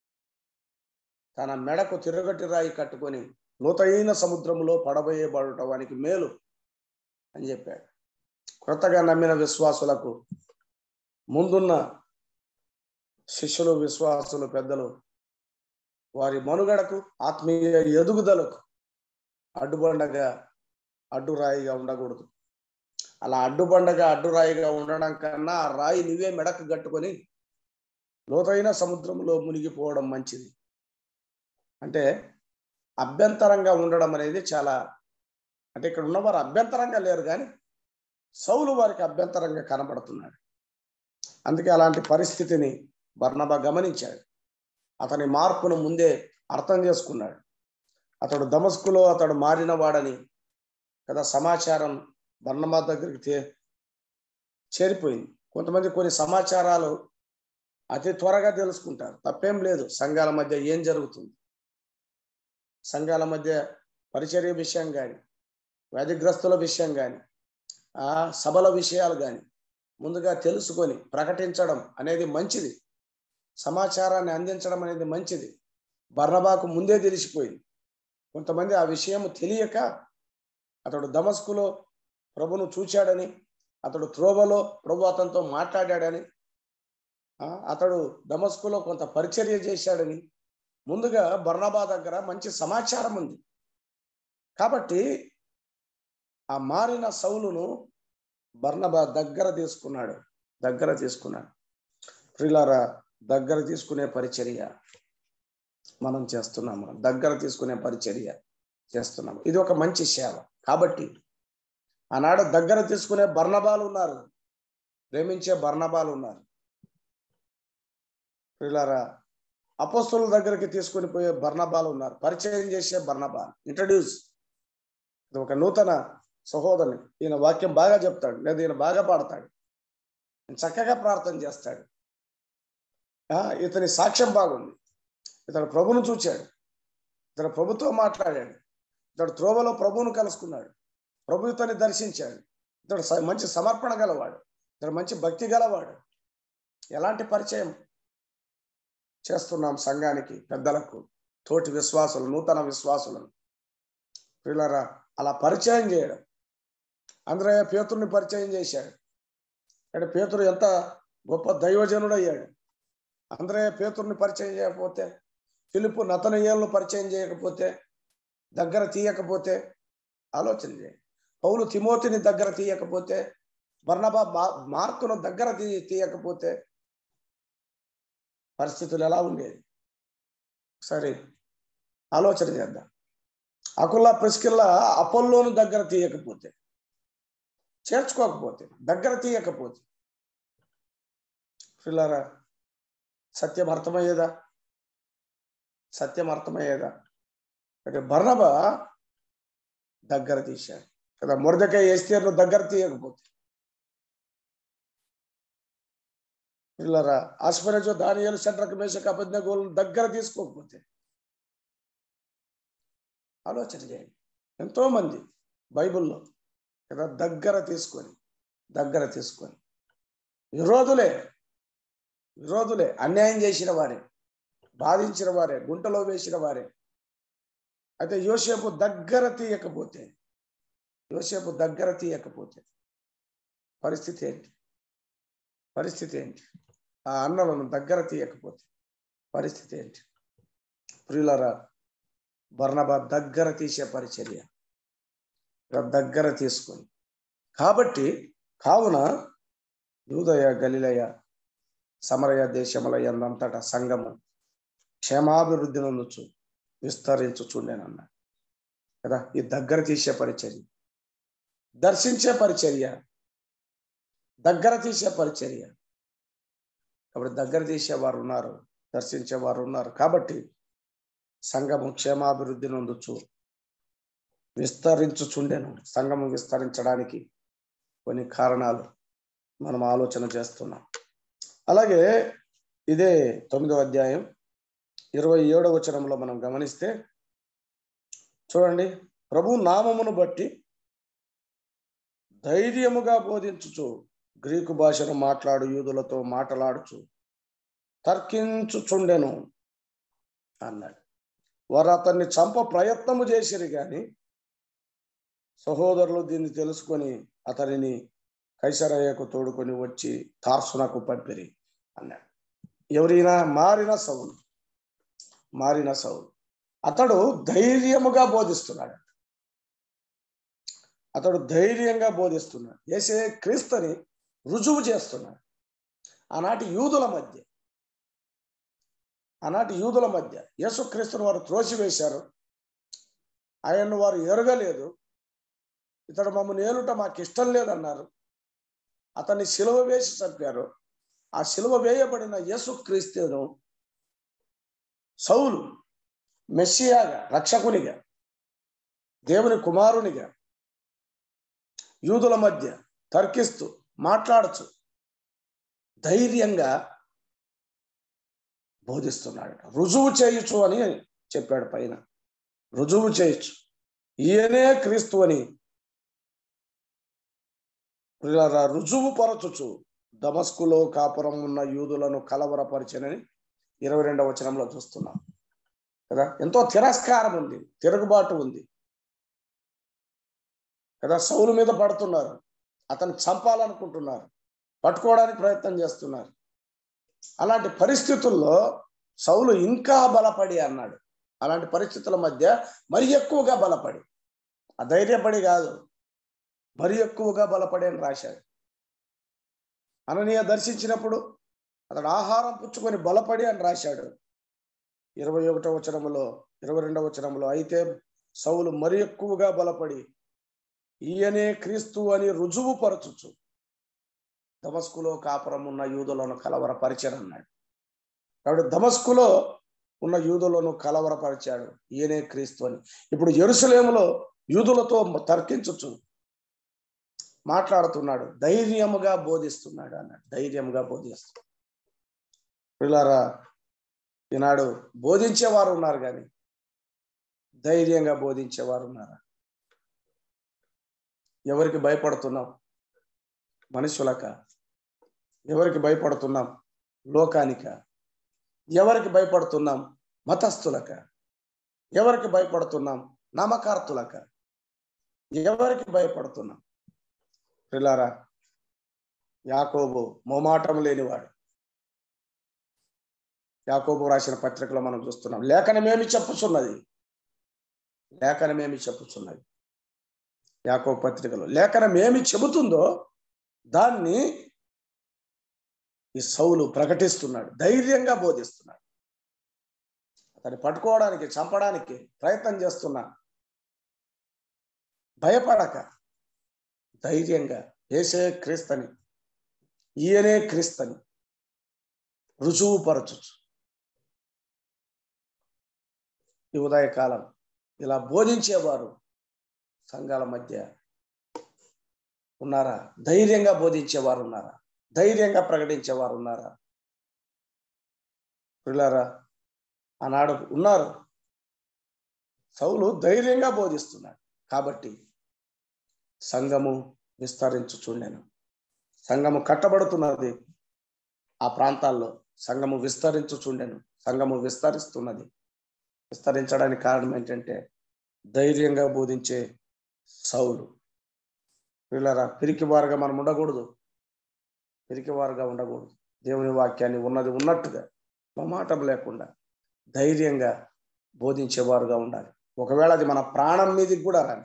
తన మెడకు తిరగటి రాయి కట్టుకొని లోతైన సముద్రములో పడబోయేబడుట వానికి మేలు అని చెప్పాడు. కొత్తగా నమ్మిన విశ్వాసులకు, ముందున్న శిష్యులు, విశ్వాసులు, పెద్దలు వారి మనుగడకు, ఆత్మీయ ఎదుగుదలకు అడ్డుబండగా, అడ్డురాయిగా ఉండకూడదు. అలా అడ్డుబండగా, అడ్డురాయిగా ఉండడం కన్నా ఆ రాయి నువ్వే మెడకు కట్టుకొని లోతైన సముద్రంలో మునిగిపోవడం మంచిది. అంటే అభ్యంతరంగా ఉండడం అనేది చాలా, అంటే ఇక్కడ ఉన్నవారు అభ్యంతరంగా లేరు, కానీ సౌలు వారికి అభ్యంతరంగా కనబడుతున్నాడు. అందుకే అలాంటి పరిస్థితిని బర్నబా గమనించాడు. అతని మార్పును ముందే అర్థం చేసుకున్నాడు. అతడు దమస్కులో అతడు మారిన వాడని కదా సమాచారం బర్నబా దగ్గరికి చేరిపోయింది. కొంతమంది కొన్ని సమాచారాలు అతి త్వరగా తెలుసుకుంటారు, తప్పేం లేదు. సంఘాల మధ్య ఏం జరుగుతుంది, సంఘాల మధ్య పరిచర్య విషయం కానీ, వ్యాధిగ్రస్తుల విషయం కానీ, ఆ సభల విషయాలు కానీ ముందుగా తెలుసుకొని ప్రకటించడం అనేది మంచిది. సమాచారాన్ని అందించడం అనేది మంచిది. బర్నబాకు ముందే తెలిసిపోయింది. కొంతమంది ఆ విషయం తెలియక అతడు దమస్కులో ప్రభును చూచాడని, అతడు త్రోవలో ప్రభు అతనితో మాట్లాడాడని, అతడు దమస్కులో కొంత పరిచర్య చేశాడని ముందుగా బర్నబా దగ్గర మంచి సమాచారం ఉంది. కాబట్టి ఆ మారిన సౌలును బర్నబా దగ్గర తీసుకున్నాడు దగ్గర తీసుకున్నాడు ప్రియులారా, దగ్గర తీసుకునే పరిచర్య మనం చేస్తున్నాము. దగ్గర తీసుకునే పరిచర్య చేస్తున్నాం. ఇది ఒక మంచి సేవ. కాబట్టి ఆనాడు దగ్గర తీసుకునే బర్నబాలు ఉన్నారు, ప్రేమించే బర్నబాలు ఉన్నారు. ప్రియులారా, అపోస్తలుల దగ్గరికి తీసుకొని పోయే బర్నబాలు ఉన్నారు, పరిచయం చేసే బర్నబాలు, ఇంట్రడ్యూస్. ఇది ఒక నూతన సహోదరుని, ఈయన వాక్యం బాగా చెప్తాడు, లేదా ఈయన బాగా పాడతాడు, చక్కగా ప్రార్థన చేస్తాడు, ఇతని సాక్ష్యం బాగుంది, ఇతడు ప్రభువును చూచాడు, ఇతడు ప్రభుతో మాట్లాడాడు, ఇతడు త్రోవలో ప్రభువును కలుసుకున్నాడు, ప్రభు ఇతన్ని దర్శించాడు, ఇతడు మంచి సమర్పణ గలవాడు, ఇతడు మంచి భక్తి గలవాడు. ఎలాంటి పరిచయం చేస్తున్నాం సంఘానికి, పెద్దలకు, తోటి విశ్వాసులు, నూతన విశ్వాసులను. ప్రియులారా, అలా పరిచయం చేయడం. అంద్రయ్య పేతురుని పరిచయం చేశాడు. అంటే పేతురు ఎంత గొప్ప దైవజనుడు అయ్యాడు. అంద్రయ్య పేతురుని పరిచయం చేయకపోతే, ఫిలిప్పు నతనయేలును పరిచయం చేయకపోతే, దగ్గర తీయకపోతే, ఆలోచన చేయండి. పౌలు తిమోతిని దగ్గర తీయకపోతే, బర్నబా మార్కును దగ్గర తీ తీయకపోతే పరిస్థితులు ఎలా ఉండేది? సరే, ఆలోచన చేద్దాం. అకుల్లా ప్రిస్కిల్లా అపోల్లోను దగ్గర తీయకపోతే, చేర్చుకోకపోతే, దగ్గర తీయకపోతే, పిల్లరా, సత్యం అర్థమయ్యేదా? సత్యం అర్థమయ్యేదా? అంటే బర్నబా దగ్గర తీశాడు కదా. మొర్దెకై ఎస్తేర్ను దగ్గర తీయకపోతే, పిల్లరా, ఆస్పరజో దానియేలు షడ్రక్ మేషక్ అబేద్నెగోలను దగ్గర తీసుకోకపోతే, ఆలోచన చేయండి. ఎంతో మంది బైబిల్లో కదా దగ్గర తీసుకొని దగ్గర తీసుకొని విరోధులే విరోధులే అన్యాయం చేసిన వారే, బాధించిన వారే, గుంటలో వేసిన వారే. అయితే యోసేపు దగ్గర తీయకపోతే యోసేపు దగ్గర తీయకపోతే పరిస్థితి ఏంటి? పరిస్థితి ఏంటి? ఆ అన్నలను దగ్గర తీయకపోతే పరిస్థితి ఏంటి? ప్రియులారా, బర్నబా దగ్గర తీసే పరిచర్య, దగ్గర తీసుకొని. కాబట్టి కావున యూదయ, గలిలయ, సమరయ దేశముల యందంతటా సంఘము క్షేమాభివృద్ధి నొందుచు విస్తరించుచుండెనన్నాడు కదా. ఈ దగ్గర తీసే పరిచర్య, దర్శించే పరిచర్య, దగ్గర తీసే పరిచర్య. కాబట్టి దగ్గర తీసేవారు ఉన్నారు, దర్శించేవారు ఉన్నారు. కాబట్టి సంఘము క్షేమాభివృద్ధి నొందుచు విస్తరించుచుండెను. సంఘము విస్తరించడానికి కొన్ని కారణాలు మనం ఆలోచన చేస్తున్నాం. అలాగే ఇదే తొమ్మిదవ అధ్యాయం ఇరవై ఏడవ వచనంలో మనం గమనిస్తే చూడండి, ప్రభు నామమును బట్టి ధైర్యముగా బోధించుచు గ్రీకు భాషను మాట్లాడు యూదులతో మాట్లాడుచు తర్కించుచుండెను అన్నాడు. వారు అతన్ని చంప ప్రయత్నము చేసిరి కానీ సహోదరులు దీన్ని తెలుసుకొని అతనిని కైసరయ్యకు తోడుకొని వచ్చి తార్సునకు పంపిరి అన్నాడు. ఎవరైనా మారిన సౌలు మారిన సౌలు అతడు ధైర్యముగా బోధిస్తున్నాడు. అతడు ధైర్యంగా బోధిస్తున్నాడు. యేసే క్రీస్తుని రుజువు చేస్తున్నాడు. ఆనాటి యూదుల మధ్య ఆనాటి యూదుల మధ్య యేసుక్రీస్తుని వారు త్రోసివేశారు. ఆయన్ను వారు ఎరగలేదు. ఇతడు మమ్మల్ని ఏలుట మాకు ఇష్టం లేదన్నారు. అతన్ని సిలువ వేసి చంపారు. ఆ సిలువ వేయబడిన యేసుక్రీస్తును సౌలు మెస్సియాగా, రక్షకునిగా, దేవుని కుమారునిగా యూదుల మధ్య తర్కిస్తూ మాట్లాడుచు ధైర్యంగా బోధిస్తున్నాడు. రుజువు చేయొచ్చు అని చెప్పాడు. పైన రుజువు చేయొచ్చు, ఈయనే క్రీస్తు అని రుజువు పరచుచు దమస్కులో కాపురం ఉన్న యూదులను కలవరపరిచనని ఇరవై రెండవ వచనంలో చూస్తున్నాం కదా. ఎంతో తిరస్కారం ఉంది, తిరుగుబాటు ఉంది కదా. సౌలు మీద పడుతున్నారు, అతను చంపాలనుకుంటున్నారు, పట్టుకోవడానికి ప్రయత్నం చేస్తున్నారు. అలాంటి పరిస్థితుల్లో సౌలు ఇంకా బలపడి అన్నాడు. అలాంటి పరిస్థితుల మధ్య మరి ఎక్కువగా బలపడి, అధైర్యపడి కాదు, మరి ఎక్కువగా బలపడి అని రాశాడు. అననీయ దర్శించినప్పుడు అతడు ఆహారం పుచ్చుకొని బలపడి అని రాశాడు. ఇరవై ఒకటో వచనములో ఇరవై రెండవ వచనంలో అయితే సౌలు మరి ఎక్కువగా బలపడి ఈయనే క్రీస్తు అని రుజువు పరచుచు దమస్కులో కాపురం ఉన్న యూదులను కలవరపరిచాడన్నాడు. కాబట్టి దమస్కులో ఉన్న యూదులను కలవరపరిచాడు, ఈయనే క్రీస్తు అని. ఇప్పుడు యెరూషలేములో యూదులతో తర్కించుచు మాట్లాడుతున్నాడు, ధైర్యముగా బోధిస్తున్నాడు అన్నాడు. ధైర్యముగా బోధిస్తున్నాడు. పిల్లారా, ఈనాడు బోధించేవారు ఉన్నారు కానీ ధైర్యంగా బోధించేవారు ఉన్నారా? ఎవరికి భయపడుతున్నాం? మనుషులక? ఎవరికి భయపడుతున్నాం? లోకానిక? ఎవరికి భయపడుతున్నాం? మతస్థులక? ఎవరికి భయపడుతున్నాం? నమ్మకార్థులక? ఎవరికి భయపడుతున్నాం? పిల్లారా, యాకోబు మోమాటం లేనివాడు. యాకోబు రాసిన పత్రికలో మనం చూస్తున్నాం, లేఖనమేమి చెప్పుచున్నది, లేఖనమేమి చెప్పుచున్నది. యాకోబు పత్రికలో లేఖనం ఏమి చెబుతుందో దాన్ని ఈ సౌలు ప్రకటిస్తున్నాడు, ధైర్యంగా బోధిస్తున్నాడు. అతన్ని పట్టుకోవడానికి, చంపడానికి ప్రయత్నం చేస్తున్నా భయపడక ధైర్యంగా యేసే క్రీస్తని, ఈయనే క్రీస్తని రుజువు పరచచ్చు. ఈ ఉదయకాలం ఇలా బోధించేవారు సంఘాల మధ్య ఉన్నారా? ధైర్యంగా బోధించేవారు ఉన్నారా? ధైర్యంగా ప్రకటించేవారు ఉన్నారా? పిల్లారా, ఆనాడు ఉన్నారు. సౌలు ధైర్యంగా బోధిస్తున్నాడు కాబట్టి సంఘము విస్తరించుచుండెను. సంఘము కట్టబడుతున్నది. ఆ ప్రాంతాల్లో సంఘము విస్తరించుచుండెను. సంఘము విస్తరిస్తున్నది. విస్తరించడానికి కారణం ఏంటంటే ధైర్యంగా బోధించే సౌలు. పిల్లరా, పిరికివారుగా మనం ఉండకూడదు. పిరికివారుగా ఉండకూడదు. దేవుని వాక్యాన్ని ఉన్నది ఉన్నట్టుగా మొమాటం లేకుండా ధైర్యంగా బోధించేవారుగా ఉండాలి. ఒకవేళ అది మన ప్రాణం మీదకి కూడా రాని,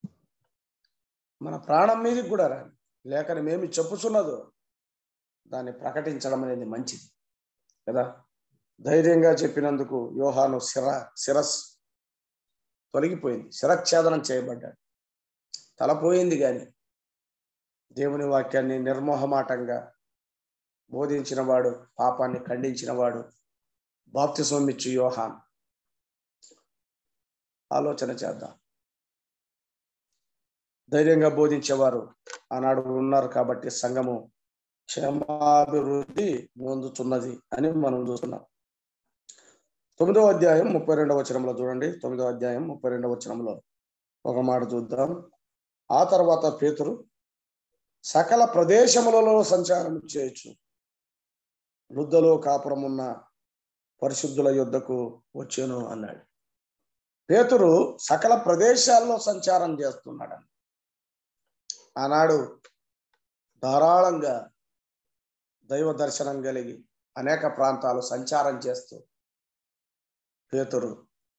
మన ప్రాణం మీదకి కూడా రాని, లేఖనం ఏమి చెప్పుచున్నదో దాన్ని ప్రకటించడం అనేది మంచిది కదా. ధైర్యంగా చెప్పినందుకు యోహాను శిర శిరస్సు తొలగిపోయింది, శిరఛేదనం చేయబడ్డాడు. తలపోయింది కానీ దేవుని వాక్యాన్ని నిర్మోహమాటంగా బోధించిన వాడు, పాపాన్ని ఖండించిన వాడు బాప్తిసం ఇచ్చు యోహాన్. ఆలోచన చేద్దాం. ధైర్యంగా బోధించేవారు ఆనాడు ఉన్నారు కాబట్టి సంఘము క్షేమాభివృద్ధి పొందుతున్నది అని మనం చూస్తున్నాం. తొమ్మిదవ అధ్యాయం ముప్పై రెండవ వచనంలో చూడండి. తొమ్మిదవ అధ్యాయం ముప్పై రెండవ వచనంలో ఒక మాట చూద్దాం. ఆ తర్వాత పేతురు సకల ప్రదేశములలో సంచారం చేయొచ్చు, వృద్ధలో కాపురం ఉన్న పరిశుద్ధుల యొద్దకు వచ్చాను అన్నాడు. పేతురు సకల ప్రదేశాల్లో సంచారం చేస్తున్నాడు. ఆనాడు ధారాళంగా దైవ దర్శనం కలిగి అనేక ప్రాంతాలు సంచారం చేస్తూ పేతురు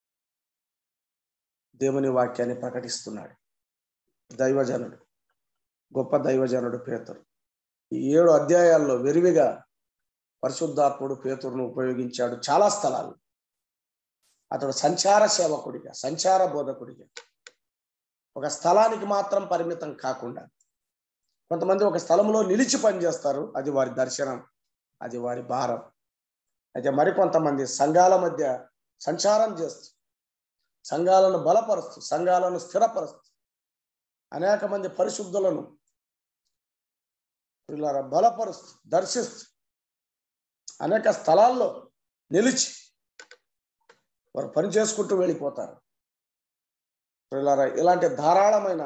దేవుని వాక్యాన్ని ప్రకటిస్తున్నాడు. దైవజనుడు, గొప్ప దైవజనుడు పేతురు. ఈ ఏడు అధ్యాయాల్లో విరివిగా పరిశుద్ధాత్ముడు పేతురును ఉపయోగించాడు చాలా స్థలాలు. అతడు సంచార సేవకుడిగా, సంచార బోధకుడిగా, ఒక స్థలానికి మాత్రం పరిమితం కాకుండా, కొంతమంది ఒక స్థలంలో నిలిచి పనిచేస్తారు, అది వారి దర్శనం, అది వారి భారం. అయితే మరికొంతమంది సంఘాల మధ్య సంచారం చేస్తూ, సంఘాలను బలపరుస్తూ, సంఘాలను స్థిరపరుస్తూ, అనేక మంది పరిశుద్ధులను పిల్లల బలపరుస్తూ, దర్శిస్తూ, అనేక స్థలాల్లో నిలిచి వారు పని చేసుకుంటూ వెళ్ళిపోతారు. పిల్లల ఇలాంటి ధారాళమైన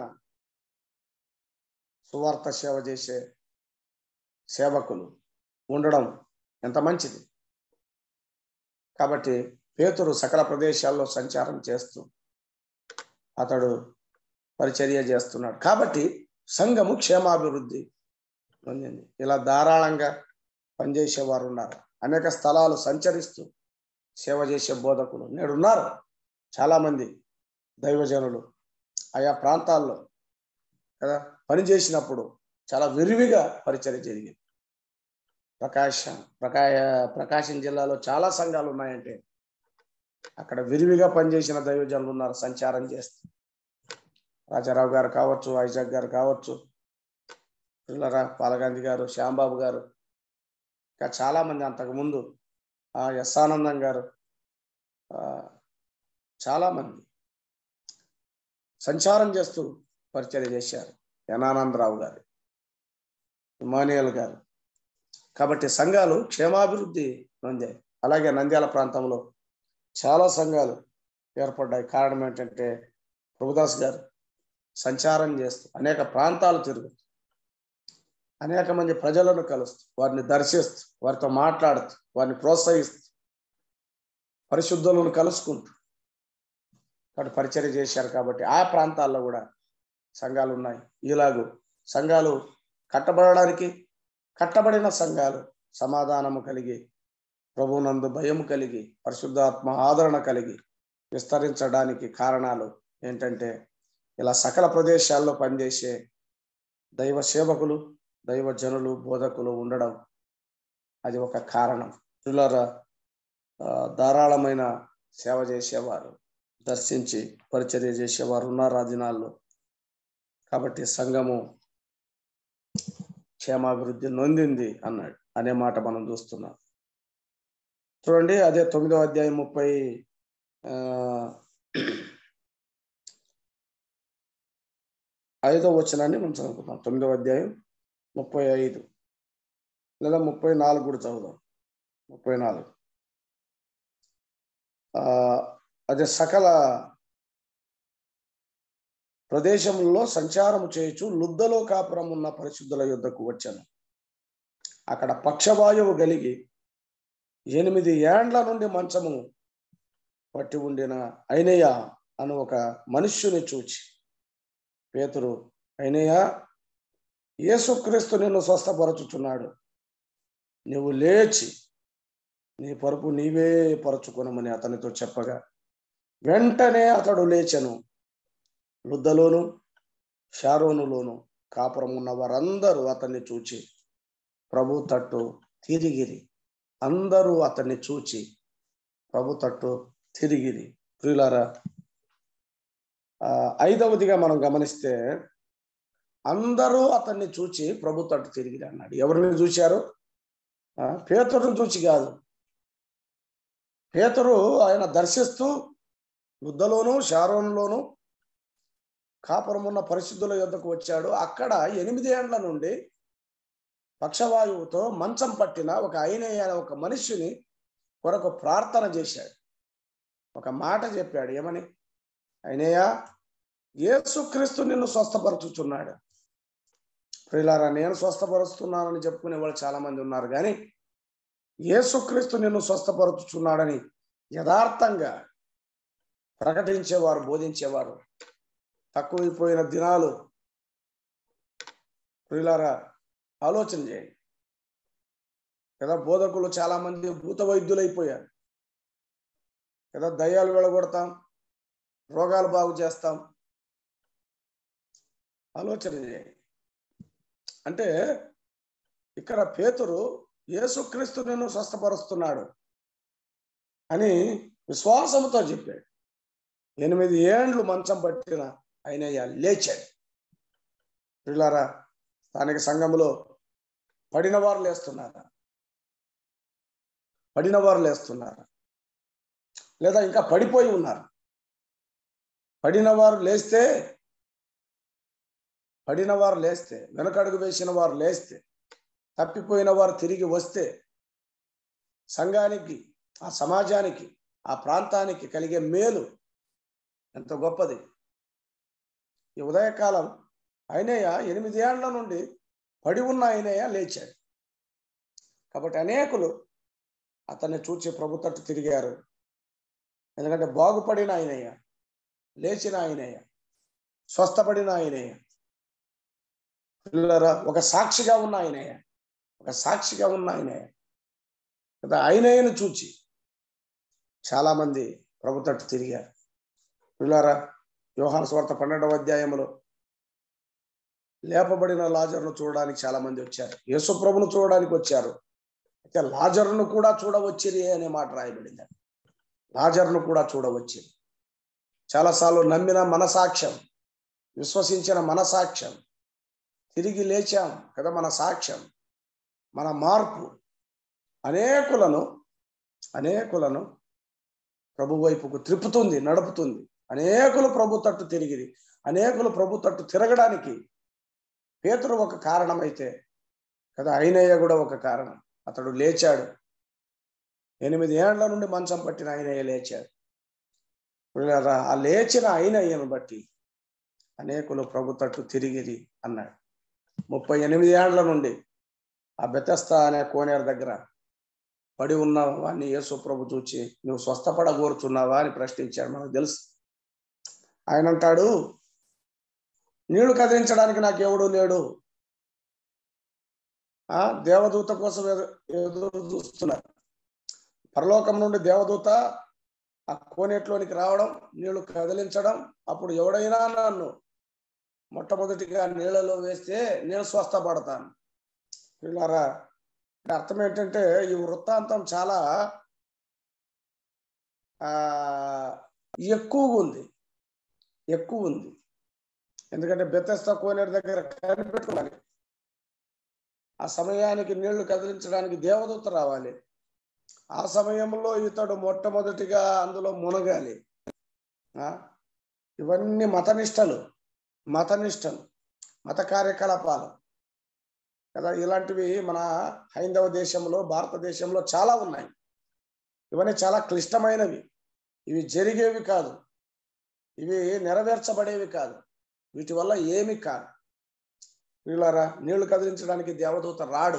సువార్త సేవ చేసే సేవకులు ఉండడం ఎంత మంచిది. కాబట్టి పేతురు సకల ప్రదేశాల్లో సంచారం చేస్తూ అతడు పరిచర్య చేస్తున్నాడు. కాబట్టి సంఘము క్షేమాభివృద్ధి పొందింది. ఇలా ధారాళంగా పనిచేసేవారు ఉన్నారు. అనేక స్థలాలు సంచరిస్తూ సేవ చేసే బోధకులు నేడు ఉన్నారు. చాలామంది దైవజనులు ఆయా ప్రాంతాల్లో కదా పనిచేసినప్పుడు చాలా విరివిగా పరిచర్య జరిగింది. ప్రకాశం ప్రకా ప్రకాశం జిల్లాలో చాలా సంఘాలు ఉన్నాయంటే అక్కడ విరివిగా పనిచేసిన దైవజనులు ఉన్నారు సంచారం చేస్తూ. రాజారావు గారు కావచ్చు, వైజాగ్ గారు కావచ్చు, పిల్లరా పాలగాంధీ గారు, శ్యాంబాబు గారు, ఇంకా చాలా మంది అంతకుముందు ఆ ఎస్ ఆనందం గారు, చాలా మంది సంచారం చేస్తూ పరిచయం చేశారు. యనానందరావు గారు, ఇమానియల్ గారు. కాబట్టి సంఘాలు క్షేమాభివృద్ధి నొందాయి. అలాగే నంద్యాల ప్రాంతంలో చాలా సంఘాలు ఏర్పడ్డాయి. కారణం ఏంటంటే ప్రభుదాస్ గారు సంచారం చేస్తూ అనేక ప్రాంతాలు తిరుగుతూ అనేక మంది ప్రజలను కలుస్తూ వారిని దర్శిస్తూ వారితో మాట్లాడుతూ వారిని ప్రోత్సహిస్తూ పరిశుద్ధులను కలుసుకుంటూ అక్కడ పరిచర్య చేశారు. కాబట్టి ఆ ప్రాంతాల్లో కూడా సంఘాలు ఉన్నాయి. ఇలాగూ సంఘాలు కట్టబడడానికి, కట్టబడిన సంఘాలు సమాధానము కలిగి, ప్రభువునందు భయము కలిగి, పరిశుద్ధాత్మ ఆదరణ కలిగి విస్తరించడానికి కారణాలు ఏంటంటే ఇలా సకల ప్రదేశాల్లో పనిచేసే దైవ సేవకులు, దైవ జనులు, బోధకులు ఉండడం అది ఒక కారణం. పిల్లరా ధారాళమైన సేవ చేసేవారు, దర్శించి పరిచర్య చేసేవారు ఉన్నారు ఆ దినాల్లో. కాబట్టి సంఘము క్షేమాభివృద్ధి నొందింది అన్నాడు అనే మాట మనం చూస్తున్నాం. చూడండి, అదే తొమ్మిదో అధ్యాయం ముప్పై ఆ ఐదో వచనాన్ని మనం చదువుకుందాం. తొమ్మిదో అధ్యాయం ముప్పై ఐదు లేదా ముప్పై నాలుగు కూడా చదువుదాం. ముప్పై నాలుగు ఆ అదే సకల ప్రదేశంలో సంచారము చేయొచ్చు లుద్దలో కాపురం ఉన్న పరిశుద్ధుల యుద్ధకు వచ్చాను. అక్కడ పక్షవాయువు కలిగి ఎనిమిది ఏండ్ల నుండి మంచము పట్టి ఉండిన అయినయ్య అను ఒక మనుష్యుని చూచి పేతురు, అయినయ్య, యేసుక్రీస్తు నిన్ను స్వస్థపరచుచున్నాడు, నువ్వు లేచి నీ పరుపు నీవే పరచుకొనమని అతనితో చెప్పగా వెంటనే అతడు లేచెను. లుద్దలోను షారోనులోను కాపురం ఉన్న వారందరూ అతన్ని చూచి ప్రభు తట్టు తిరిగిరి. అందరూ అతన్ని చూచి ప్రభు తట్టు తిరిగిరి. ప్రియులారా, ఐదవదిగా మనం గమనిస్తే అందరూ అతన్ని చూచి ప్రభు తట్టు తిరిగిరి అన్నాడు. ఎవరిని చూశారు? పేతురుని చూచి కాదు. పేతురు ఆయన దర్శిస్తూ లుద్దలోను షారోనులోను కాపురం ఉన్న పరిశుద్ధుల యొద్దకు వచ్చాడు. అక్కడ ఎనిమిది ఏండ్ల నుండి పక్షవాయువుతో మంచం పట్టిన ఒక అయినయ్య ఒక మనుష్యుని కొరకు ప్రార్థన చేశాడు. ఒక మాట చెప్పాడు. ఏమని? అయినయ్య, యేసుక్రీస్తు నిన్ను స్వస్థపరచుచున్నాడు. ప్రియులారా, నేను స్వస్థపరుస్తున్నానని చెప్పుకునే వాళ్ళు చాలా మంది ఉన్నారు, కానీ యేసుక్రీస్తు నిన్ను స్వస్థపరచుచున్నాడని యథార్థంగా ప్రకటించేవారు, బోధించేవారు తక్కువైపోయిన దినాలు. ప్రియులారా, ఆలోచన చేయండి కదా. బోధకులు చాలా మంది భూత వైద్యులైపోయారు కదా. దయ్యాలు వెళ్ళగొడతాం, రోగాలు బాగు చేస్తాం. ఆలోచన చేయండి. అంటే ఇక్కడ పేతురు యేసుక్రీస్తు నిన్ను స్వస్థపరుస్తున్నాడు అని విశ్వాసంతో చెప్పాడు. ఎనిమిది ఏండ్లు మంచం పట్టిన అయినయ్య లేచాడు. ప్రియులారా, స్థానిక సంఘంలో పడిన వారు లేస్తున్నారా? పడిన వారు లేస్తున్నారా? లేదా ఇంకా పడిపోయి ఉన్నారు? పడిన వారు లేస్తే పడిన వారు లేస్తే వెనకడుగు వేసిన వారు లేస్తే, తప్పిపోయిన వారు తిరిగి వస్తే సంఘానికి, ఆ సమాజానికి, ఆ ప్రాంతానికి కలిగే మేలు ఎంతో గొప్పది. ఈ ఉదయకాలం అయినయ్య ఎనిమిది ఏళ్ల నుండి పడి ఉన్న అయినయ్య లేచాడు. కాబట్టి అనేకులు అతన్ని చూచి ప్రభు తట్టు తిరిగారు. ఎందుకంటే బాగుపడిన అయినయ్య, లేచిన అయినయ్య, స్వస్థపడిన అయినయ్య, ఒక సాక్షిగా ఉన్న అయినయ్య, ఒక సాక్షిగా ఉన్న అయినయ్య కదా. అయినయ్యను చూచి చాలా మంది ప్రభు తట్టు తిరిగారు. పిల్లారా, యోహాను సువార్త పన్నెండవ అధ్యాయంలో లేపబడిన లాజరును చూడడానికి చాలా మంది వచ్చారు. యేసు ప్రభును చూడడానికి వచ్చారు. అయితే లాజరును కూడా చూడవచ్చిరి అనే మాట రాయబడింది. లాజరును కూడా చూడవచ్చు. చాలాసార్లు నమ్మిన మనసాక్ష్యం, విశ్వసించిన మనసాక్ష్యం, తిరిగి లేచాం కదా మన సాక్ష్యం, మన మార్పు అనేకులను అనేకులను ప్రభు వైపుకు త్రిప్పుతుంది, నడుపుతుంది. అనేకులు ప్రభు తట్టు తిరిగి అనేకులు ప్రభు తట్టు తిరగడానికి పేతురు ఒక కారణమైతే కదా, అయినయ్య కూడా ఒక కారణం. అతడు లేచాడు. ఎనిమిది ఏళ్ల నుండి మంచం పట్టిన అయినయ్య లేచాడు. ఆ లేచిన అయినయ్యను బట్టి అనేకులు ప్రభు తట్టు తిరిగిరి అన్నాడు. ముప్పై ఎనిమిది ఏళ్ల నుండి ఆ బెతెస్దా అనే కోనేరు దగ్గర పడి ఉన్న వాడిని యేసు ప్రభు చూచి, నువ్వు స్వస్థపడగోరుచున్నావా అని ప్రశ్నించాడు. మనకు తెలుసు. ఆయన అంటాడు, నీళ్లు కదిలించడానికి నాకు ఎవడు లేడు. ఆ దేవదూత కోసం ఎదురు చూస్తున్నారు. పరలోకం నుండి దేవదూత ఆ కోనేట్లోనికి రావడం, నీళ్లు కదిలించడం. అప్పుడు ఎవడైనా నన్ను మొట్టమొదటిగా నీళ్ళలో వేస్తే నేను స్వస్థపడతాను. వీళ్ళారా, అర్థం ఏంటంటే ఈ వృత్తాంతం చాలా ఆ ఎక్కువగా ఉంది ఎక్కువ ఉంది ఎందుకంటే బెతెస్దా కోనేరు దగ్గర కనిపెట్టుకోవాలి. ఆ సమయానికి నీళ్లు కదిలించడానికి దేవదూత రావాలి. ఆ సమయంలో ఇతడు మొట్టమొదటిగా అందులో మునగాలి. ఇవన్నీ మతనిష్టలు మతనిష్టలు మత కార్యకలాపాలు కదా. ఇలాంటివి మన హైందవ దేశంలో, భారతదేశంలో చాలా ఉన్నాయి. ఇవన్నీ చాలా క్లిష్టమైనవి. ఇవి జరిగేవి కాదు, ఇవి నెరవేర్చబడేవి కాదు, వీటి వల్ల ఏమి కాదు. వీళ్ళారా, నీళ్లు కదిలించడానికి దేవదూత రాడు.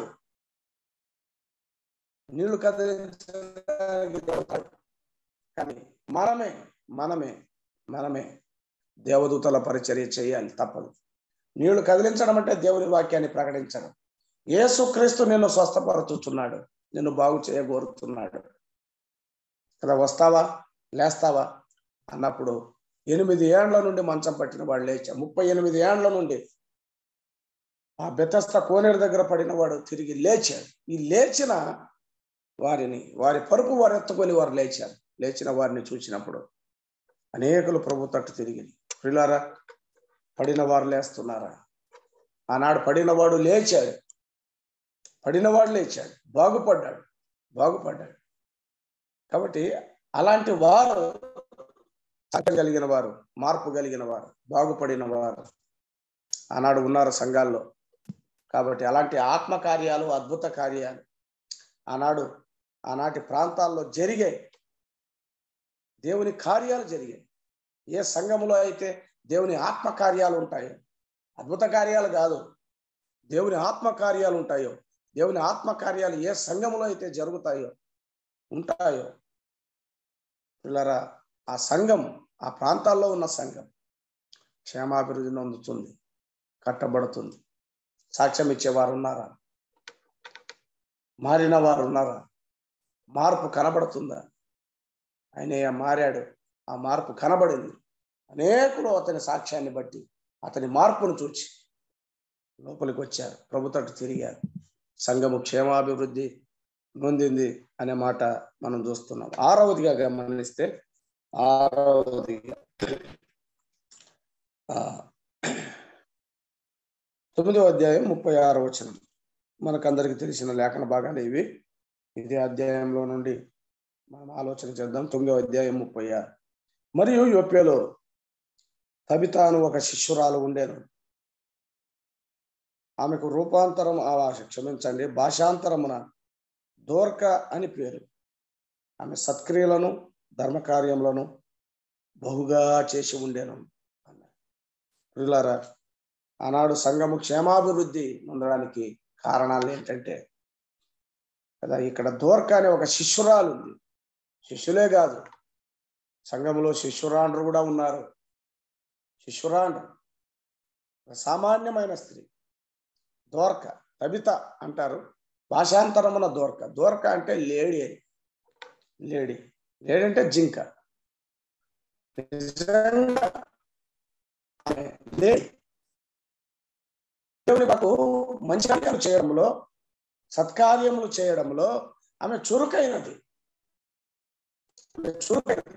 నీళ్లు కదిలించడానికి దేవదూత, కానీ మనమే మనమే మనమే దేవదూతల పరిచర్య చేయాలి, తప్పదు. నీళ్లు కదిలించడం అంటే దేవుని వాక్యాన్ని ప్రకటించడం. యేసుక్రీస్తు నిన్ను స్వస్థపరచుచున్నాడు, నిన్ను బాగు చేయగోరుతున్నాడు కదా. వస్తావా, లేస్తావా అన్నప్పుడు ఎనిమిది ఏండ్ల నుండి మంచం పట్టిన వాడు లేచా. ముప్పై ఎనిమిది ఏండ్ల నుండి ఆ బెతెస్దా కోనేరు దగ్గర పడిన వాడు తిరిగి లేచాడు. ఈ లేచిన వారిని, వారి పరుపు వారు ఎత్తుకొని వారు లేచారు. లేచిన వారిని చూసినప్పుడు అనేకులు ప్రభు తట్టు తిరిగి, ప్రియులారా, పడిన వారు లేస్తున్నారా? ఆనాడు పడినవాడు లేచాడు, పడినవాడు లేచాడు, బాగుపడ్డాడు బాగుపడ్డాడు కాబట్టి అలాంటి వారు, కలిగిన వారు, మార్పు కలిగిన వారు, బాగుపడిన వారు ఆనాడు ఉన్నారు సంఘాల్లో. కాబట్టి అలాంటి ఆత్మ కార్యాలు, అద్భుత కార్యాలు ఆనాడు ఆనాటి ప్రాంతాల్లో జరిగాయి. దేవుని కార్యాలు జరిగాయి. ఏ సంఘములో అయితే దేవుని ఆత్మ కార్యాలు ఉంటాయో, అద్భుత కార్యాలు కాదు, దేవుని ఆత్మ కార్యాలు ఉంటాయో, దేవుని ఆత్మ కార్యాలు ఏ సంఘములో అయితే జరుగుతాయో ఉంటాయో, పిల్లరా, ఆ సంఘం, ఆ ప్రాంతాల్లో ఉన్న సంఘం క్షేమాభివృద్ధి నొందుతుంది, కట్టబడుతుంది. సాక్ష్యం ఇచ్చేవారు ఉన్నారా? మారిన వారు ఉన్నారా? మార్పు కనబడుతుందా? ఆయన మారాడు, ఆ మార్పు కనబడింది. అనేకులు అతని సాక్ష్యాన్ని బట్టి, అతని మార్పును చూచి లోపలికి వచ్చారు, ప్రభు తట్టు తిరిగారు. సంఘము క్షేమాభివృద్ధి నొందింది అనే మాట మనం చూస్తున్నాం. ఆరవదిగా గమనిస్తే, ఆరవదిగా తొమ్మిదవ అధ్యాయం ముప్పై ఆరో వచనం. మనకందరికి తెలిసిన లేఖన భాగాలు ఇవి. ఇదే అధ్యాయంలో నుండి మనం ఆలోచన చేద్దాం. తొమ్మిదవ అధ్యాయం ముప్పై ఆరు. మరియు యొప్పేలో తబితాను ఒక శిష్యురాలు ఉండేను. ఆమెకు రూపాంతరం క్షమించండి భాషాంతరమున దోర్క అని పేరు. ఆమె సత్క్రియలను, ధర్మకార్యములను బహుగా చేసి ఉండేను అన్నారు. ప్రియులారా, ఆనాడు సంఘము క్షేమాభివృద్ధి ఉండడానికి కారణాలు ఏంటంటే కదా, ఇక్కడ దోర్క అనే ఒక శిష్యురాలు ఉంది. శిష్యులే కాదు, సంఘములో శిష్యురాండ్రు కూడా ఉన్నారు. శిష్యురాండ్రు సామాన్యమైన స్త్రీ దోర్క, తబిత అంటారు, భాషాంతరమున దోర్క. దోర్క అంటే లేడీ అని. లేడీ లేడీ అంటే జింక. నిజంగా లేడీ దేవుని మాకు మంచి కార్యాలు చేయడంలో, సత్కార్యములు చేయడంలో ఆమె చురుకైనది. చూడండి,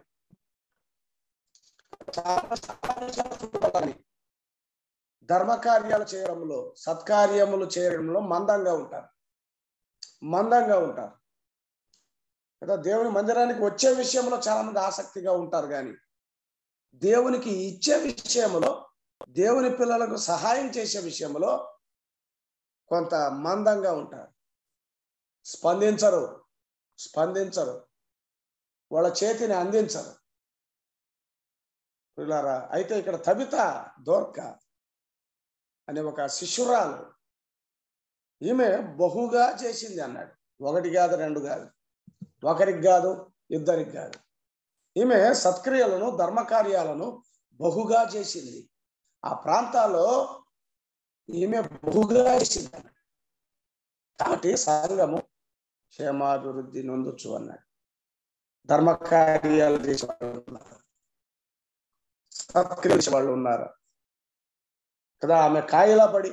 ధర్మ కార్యాలు చేయడంలో, సత్కార్యములు చేయడంలో మందంగా ఉంటారు, మందంగా ఉంటారు కదా. దేవుని మందిరానికి వచ్చే విషయంలో చాలా మంది ఆసక్తిగా ఉంటారు, కానీ దేవునికి ఇచ్చే విషయంలో, దేవుని పిల్లలకు సహాయం చేసే విషయంలో కొంత మందంగా ఉంటారు. స్పందించరు స్పందించరు వాళ్ళ చేతిని అందించరు. పిల్లారా, అయితే ఇక్కడ తబిత దోర్క అనే ఒక శిష్యురాలు, ఈమె బహుగా చేసింది అన్నాడు. ఒకటి కాదు, రెండు కాదు, ఒకరికి కాదు, ఇద్దరికి కాదు. ఈమె సత్క్రియలను, ధర్మకార్యాలను బహుగా చేసింది. ఆ ప్రాంతాల్లో ఈమె బహుగా చేసింది. కాబట్టి సంఘము క్షేమాభివృద్ధి నొందొచ్చు అన్నాడు. ధర్మకార్యాలు చేసే వాళ్ళు ఉన్నారు, సత్క్రియ చేసే వాళ్ళు ఉన్నారు కదా. ఆమె కాయలా పడి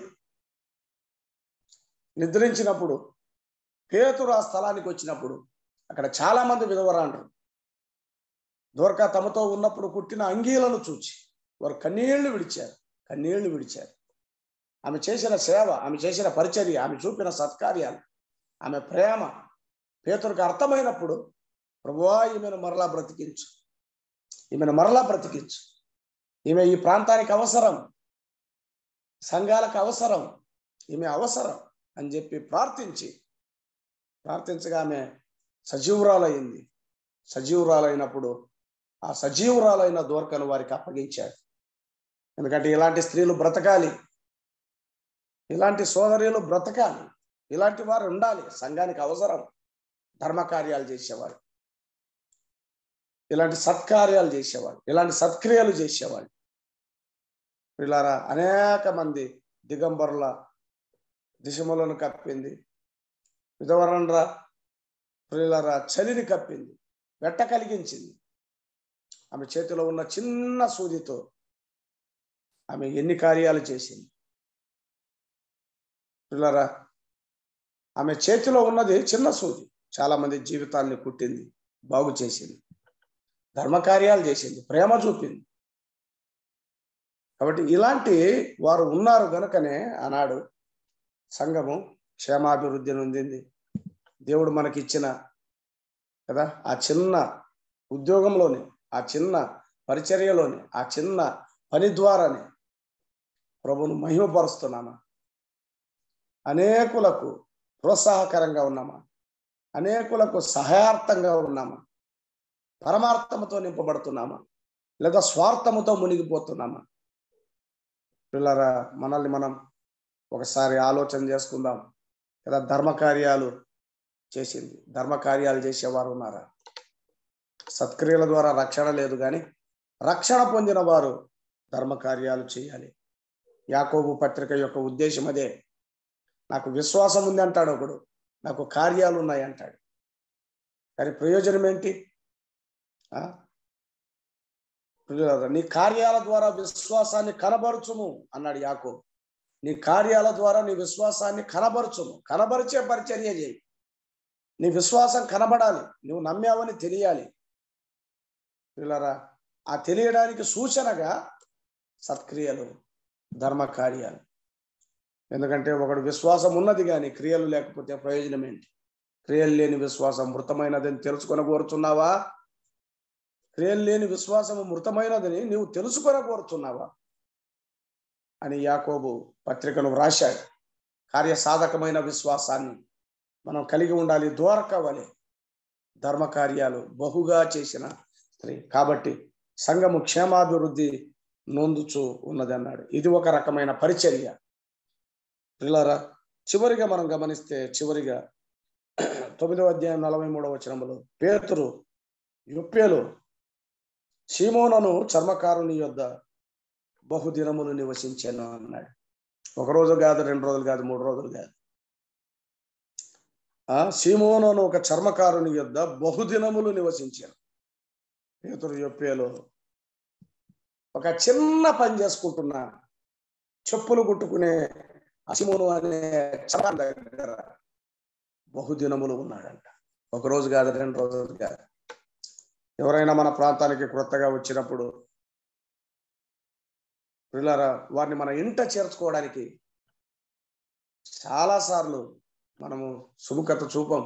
నిద్రించినప్పుడు పేతురు ఆ స్థలానికి వచ్చినప్పుడు అక్కడ చాలా మంది విధవరాండ్రు దోర్కా తమతో ఉన్నప్పుడు కుట్టిన అంగీలను చూచి వారు కన్నీళ్లు విడిచారు కన్నీళ్లు విడిచారు ఆమె చేసిన సేవ, ఆమె చేసిన పరిచర్య, ఆమె చూపిన సత్కార్యాలు, ఆమె ప్రేమ పేతురుకు అర్థమైనప్పుడు, ప్రభువా ఈమెను మరలా బ్రతికించు, ఈమెను మరలా బ్రతికించు, ఈమె ఈ ప్రాంతానికి అవసరం, సంఘాలకు అవసరం, ఈమె అవసరం అని చెప్పి ప్రార్థించి ప్రార్థించగా ఆమె సజీవురాలైంది. సజీవురాలైనప్పుడు ఆ సజీవురాలైన దోర్కను వారికి అప్పగించాడు. ఎందుకంటే ఇలాంటి స్త్రీలు బ్రతకాలి, ఇలాంటి సోదరులు బ్రతకాలి, ఇలాంటి వారు ఉండాలి. సంఘానికి అవసరం ధర్మకార్యాలు చేసేవాడు, ఇలాంటి సత్కార్యాలు చేసేవాడు, ఇలాంటి సత్క్రియలు చేసేవాడు. పిల్లారా, అనేక మంది దిగంబరుల దిశములను కప్పింది, విధవరండ్ర పిల్లరా చలిని కప్పింది, వెట్ట కలిగించింది. ఆమె చేతిలో ఉన్న చిన్న సూదితో ఆమె ఎన్ని కార్యాలు చేసింది. పిల్లరా, ఆమె చేతిలో ఉన్నది చిన్న సూది, చాలా మంది జీవితాన్ని కుట్టింది, బాగు చేసింది, ధర్మకార్యాలు చేసింది, ప్రేమ చూపింది. కాబట్టి ఇలాంటి వారు ఉన్నారు గనుకనే ఆనాడు సంఘము క్షేమాభివృద్ధి నొందింది. దేవుడు మనకి ఇచ్చిన కదా ఆ చిన్న ఉద్యోగంలోనే, ఆ చిన్న పరిచర్యలోనే, ఆ చిన్న పని ద్వారానే ప్రభువును మహిమపరుస్తున్నామా, అనేకులకు ప్రోత్సాహకరంగా ఉన్నామా, అనేకులకు సహాయార్థంగా ఉన్నామా, పరమార్థముతో నింపబడుతున్నామా, లేదా స్వార్థముతో మునిగిపోతున్నామా? పిల్లరా, మనల్ని మనం ఒకసారి ఆలోచన చేసుకుందాం కదా. ధర్మకార్యాలు చేసింది, ధర్మకార్యాలు చేసేవారు ఉన్నారా? సత్క్రియల ద్వారా రక్షణ లేదు, కానీ రక్షణ పొందిన వారు ధర్మకార్యాలు చేయాలి. యాకోబు పత్రిక యొక్క ఉద్దేశం అదే. నాకు విశ్వాసం ఉంది అంటాడు ఒకడు, నాకు కార్యాలు ఉన్నాయి అంటాడు, కానీ ప్రయోజనం ఏంటి? నీ కార్యాల ద్వారా విశ్వాసాన్ని కనబరుచుము అన్నాడు యాకోబు. నీ కార్యాల ద్వారా నీ విశ్వాసాన్ని కనబరుచుము, కనబరిచే పరిచర్య చేయి. నీ విశ్వాసం కనబడాలి, నువ్వు నమ్మావని తెలియాలి. పిల్లరా, ఆ తెలియడానికి సూచనగా సత్క్రియలు, ధర్మకార్యాలు. ఎందుకంటే ఒకడు విశ్వాసం ఉన్నది కానీ క్రియలు లేకపోతే ప్రయోజనం ఏంటి? క్రియలు లేని విశ్వాసం మృతమైనదని తెలుసుకొని కోరుతున్నావా? క్రియలు లేని విశ్వాసము మృతమైనదని నీవు తెలుసుకొని కోరుతున్నావా అని యాకోబు పత్రికను వ్రాశాడు. కార్యసాధకమైన విశ్వాసాన్ని మనం కలిగి ఉండాలి. దోర్కవలె ధర్మకార్యాలు బహుగా చేసిన స్త్రీ. కాబట్టి సంఘము క్షేమాభివృద్ధి నొందుచు ఉన్నది అన్నాడు. ఇది ఒక రకమైన పరిచర్య. పిల్లరా, చివరిగా మనం గమనిస్తే, చివరిగా తొమ్మిదవ అధ్యాయం నలభై మూడవ వచనములో పేతురు యొప్పేలో సీమోనను చర్మకారుని యొద్ద బహుదినములు నివసించాను అన్నాడు. ఒక రోజు కాదు, రెండు రోజులు కాదు, మూడు రోజులు కాదు. ఆ సీమోనను ఒక చర్మకారుని యొద్ద బహుదినములు నివసించాను. పేతురు యొప్పేలో ఒక చిన్న పని చేసుకుంటున్నా, చెప్పులు కుట్టుకునే సీమోను అనే చర్మ దగ్గర బహుదినములు ఉన్నాడంట. ఒక రోజు కాదు, రెండు రోజులు కాదు. ఎవరైనా మన ప్రాంతానికి క్రొత్తగా వచ్చినప్పుడు పిల్లరా వారిని మన ఇంట చేర్చుకోవడానికి చాలాసార్లు మనము సుముఖత చూపం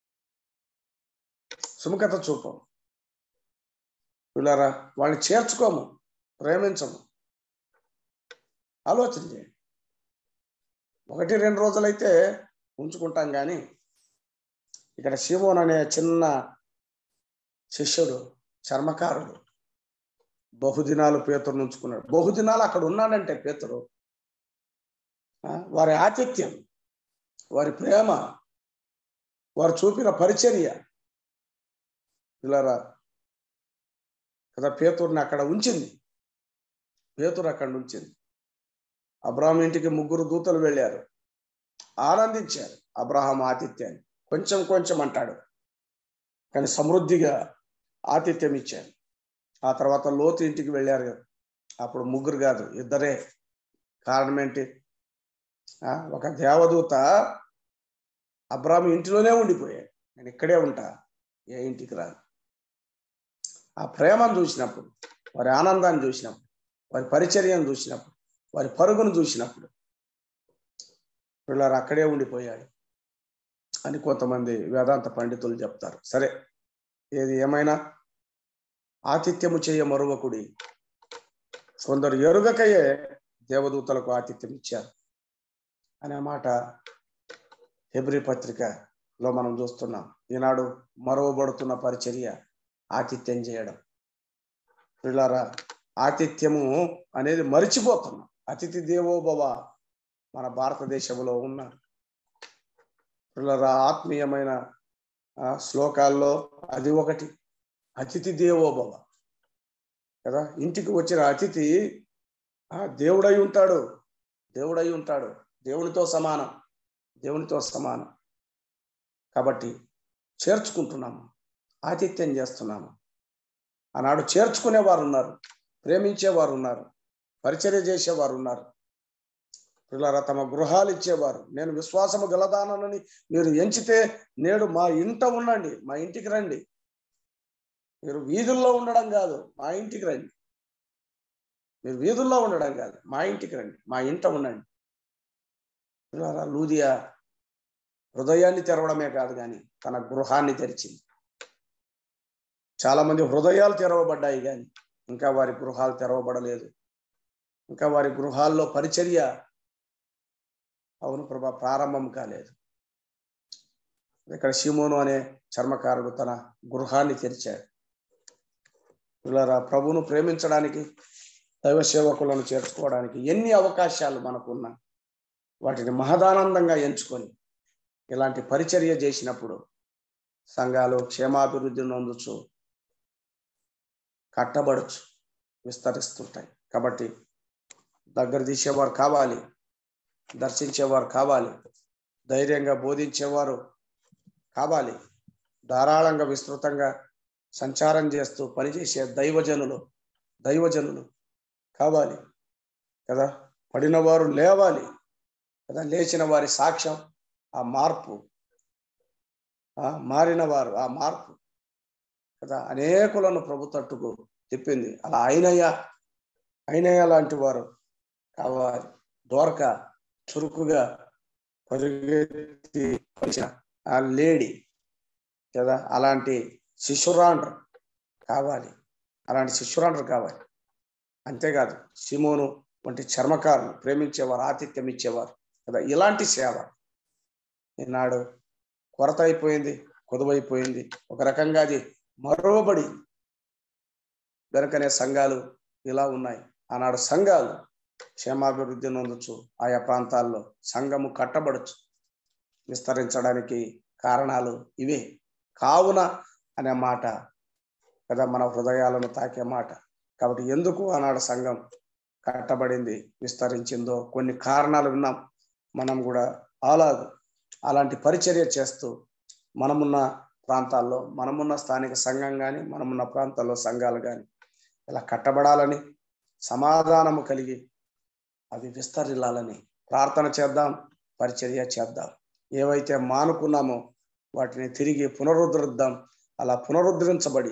సుముఖత చూపం పిల్లరా వాళ్ళని చేర్చుకోము, ప్రేమించము. ఆలోచన చేయండి. ఒకటి రెండు రోజులైతే ఉంచుకుంటాం, కానీ ఇక్కడ సీమోన్ అనే చిన్న శిష్యుడు, చర్మకారుడు బహుదినాలు పేతురును ఉంచుకున్నాడు. బహుదినాలు అక్కడ ఉన్నాడంటే పేతురు వారి ఆతిథ్యం, వారి ప్రేమ, వారు చూపిన పరిచర్య పిల్లరా కదా పేతురుని అక్కడ ఉంచింది. పేతురు అక్కడ ఉంచింది. అబ్రహాం ఇంటికి ముగ్గురు దూతలు వెళ్ళారు, ఆనందించారు అబ్రహాం ఆతిథ్యాన్ని. కొంచెం కొంచెం అంటాడు, కానీ సమృద్ధిగా ఆతిథ్యం ఇచ్చారు. ఆ తర్వాత లోతు ఇంటికి వెళ్ళారు. అప్పుడు ముగ్గురు కాదు, ఇద్దరే. కారణం ఏంటి? ఒక దేవదూత అబ్రహాం ఇంటిలోనే ఉండిపోయాడు. నేను ఇక్కడే ఉంటా, ఏ ఇంటికి రాను. ఆ ప్రేమను చూసినప్పుడు, వారి ఆనందాన్ని చూసినప్పుడు, వారి పరిచర్యను చూసినప్పుడు, వారి పరుగును చూసినప్పుడు పిల్లలు అక్కడే ఉండిపోయాడు అని కొంతమంది వేదాంత పండితులు చెప్తారు. సరే, ఏది ఏమైనా ఆతిథ్యము చేయ మరువకుడి. కొందరు ఎరుగకయే దేవదూతలకు ఆతిథ్యం ఇచ్చారు అనే మాట హెబ్రీ పత్రికలో మనం చూస్తున్నాం. ఈనాడు మరువబడుతున్న పరిచర్య ఆతిథ్యం చేయడం. పిల్లరా ఆతిథ్యము అనేది మరిచిపోతున్నాం. అతిథి దేవోభవ మన భారతదేశంలో ఉన్నారు. పిల్లరా ఆత్మీయమైన శ్లోకాల్లో అది ఒకటి, అతిథి దేవోభవ కదా. ఇంటికి వచ్చిన అతిథి దేవుడై ఉంటాడు, దేవుడై ఉంటాడు, దేవునితో సమానం, దేవునితో సమానం. కాబట్టి చేర్చుకుంటున్నాము, ఆతిథ్యం చేస్తున్నాము. ఆనాడు చేర్చుకునేవారు ఉన్నారు, ప్రేమించేవారు ఉన్నారు, పరిచర్య చేసేవారు ఉన్నారు. పిల్లరా తమ గృహాలు ఇచ్చేవారు. నేను విశ్వాసము గలదానని మీరు ఎంచితే నేడు మా ఇంట ఉండండి, మా ఇంటికి రండి. మీరు వీధుల్లో ఉండడం కాదు, మా ఇంటికి రండి. మీరు వీధుల్లో ఉండడం కాదు, మా ఇంటికి రండి, మా ఇంట ఉండండి. పిల్లరా లూదియా హృదయాన్ని తెరవడమే కాదు, కానీ తన గృహాన్ని తెరిచింది. చాలా మంది హృదయాలు తెరవబడ్డాయి, కానీ ఇంకా వారి గృహాలు తెరవబడలేదు. ఇంకా వారి గృహాల్లో పరిచర్య అవును ప్రభా ప్రారంభం కాలేదు. ఇక్కడ సీమోను అనే చర్మకారుడు తన గృహాన్ని తెరిచాడు. పిల్లరా ప్రభువును ప్రేమించడానికి, దైవ సేవకులను చేర్చుకోవడానికి ఎన్ని అవకాశాలు మనకున్నా వాటిని మహదానందంగా ఎంచుకొని ఇలాంటి పరిచర్య చేసినప్పుడు సంఘాలు క్షేమాభివృద్ధి నొందొచ్చు, కట్టబడచ్చు, విస్తరిస్తుంటాయి. కాబట్టి దగ్గర తీసేవారు కావాలి, దర్శించేవారు కావాలి, ధైర్యంగా బోధించేవారు కావాలి, ధారాళంగా విస్తృతంగా సంచారం చేస్తూ పనిచేసే దైవజనులు దైవజనులు కావాలి కదా. పడిన వారు లేవాలి కదా, లేచిన వారి సాక్ష్యం ఆ మార్పు, ఆ మారిన వారు ఆ మార్పు కదా అనేకులను ప్రభు తట్టుకు తిప్పింది. అలా అయినయ్య అయినయ్య లాంటి వారు కావాలి. దోరక చురుకుగా పరిగెత్తి ఆ లేడీ కదా, అలాంటి శిశురాండ్రు కావాలి, అలాంటి శిశురాండ్రు కావాలి. అంతేకాదు సిమోను వంటి చర్మకారులు ప్రేమించేవారు, ఆతిథ్యం ఇచ్చేవారు కదా. ఇలాంటి సేవ ఈనాడు కొరత అయిపోయింది, కొదువైపోయింది. ఒక రకంగా అది మరోబడింది. వెనుకనే సంఘాలు ఇలా ఉన్నాయి. ఆనాడు సంఘాలు క్షేమాభివృద్ధి నొందొచ్చు, ఆయా ప్రాంతాల్లో సంఘము కట్టబడచ్చు, విస్తరించడానికి కారణాలు ఇవే. కావున అనే మాట కదా మన హృదయాలను తాకే మాట. కాబట్టి ఎందుకు ఆనాడు సంఘం కట్టబడింది, విస్తరించిందో కొన్ని కారణాలు విన్నాం. మనం కూడా అలాగ అలాంటి పరిచర్య చేస్తూ మనమున్న ప్రాంతాల్లో, మనమున్న స్థానిక సంఘం కానీ, మనమున్న ప్రాంతాల్లో సంఘాలు కానీ ఇలా కట్టబడాలని, సమాధానము కలిగి అవి విస్తరిల్లాలని ప్రార్థన చేద్దాం, పరిచర్య చేద్దాం. ఏవైతే మానుకున్నామో వాటిని తిరిగి పునరుద్ధరిద్దాం. అలా పునరుద్ధరించబడి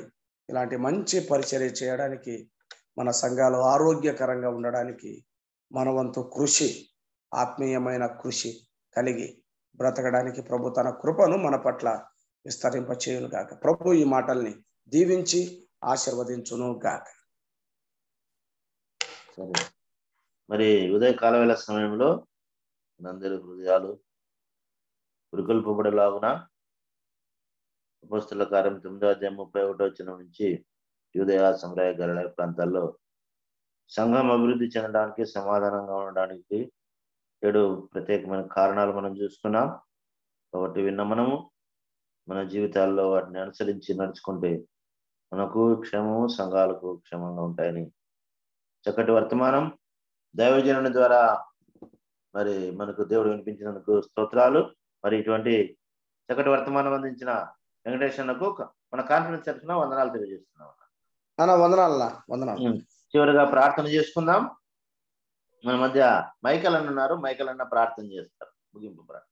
ఇలాంటి మంచి పరిచర్య చేయడానికి, మన సంఘాలు ఆరోగ్యకరంగా ఉండడానికి మన వంతు కృషి, ఆత్మీయమైన కృషి కలిగి బ్రతకడానికి ప్రభు తన కృపను మన పట్ల విస్తరింప చేయును గాక. ప్రభు ఈ మాటల్ని దీవించి ఆశీర్వదించును గాక. సరే, మరి ఉదయకాల వేళ సమయంలో మనందరి హృదయాలు పురుకొల్పబడేలాగున అపోస్తలుల కార్యం తొమ్మిదో అధ్యాయం ముప్పై ఒకటో వచనం నుంచి యూదయ సమరయ గలిలయ ప్రాంతాల్లో సంఘం అభివృద్ధి చెందడానికి, సమాధానంగా ఉండడానికి ఏడు ప్రత్యేకమైన కారణాలు మనం చూసుకున్నాం. కాబట్టి విన్న మనము మన జీవితాల్లో వాటిని అనుసరించి నడుచుకుంటే మనకు క్షేమము, సంఘాలకు క్షేమంగా ఉంటాయని చక్కటి వర్తమానం దైవజనుని ద్వారా మరి మనకు దేవుడు వినిపించినందుకు స్తోత్రాలు. మరి ఇటువంటి చక్కటి వర్తమానం అందించిన వెంకటేశ్వరకు మన కాన్ఫరెన్స్ తరఫున వందనాలు తెలియజేస్తున్నాం. అన్న వందనాలన్నా, వందనాలు. చివరిగా ప్రార్థన చేసుకుందాం. మన మధ్య మైకల్ అన్న ఉన్నారు, మైకల్ అన్న ప్రార్థన చేస్తారు. ముగింపు ప్రార్థన.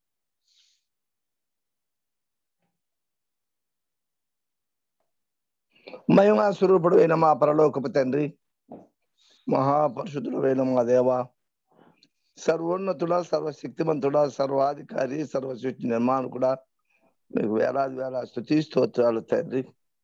మహిమా స్వరూపుడు అయిన మా పరలోకపు తండ్రి, మహాపరిశుద్ధుడైన మా దేవ, సర్వోన్నతుడ, సర్వశక్తిమంతుడా, సర్వాధికారి, సర్వసృష్టి నిర్మాణకుడా, మీకు వేలాది వేల స్తుతి స్తోత్రాలు తండ్రి.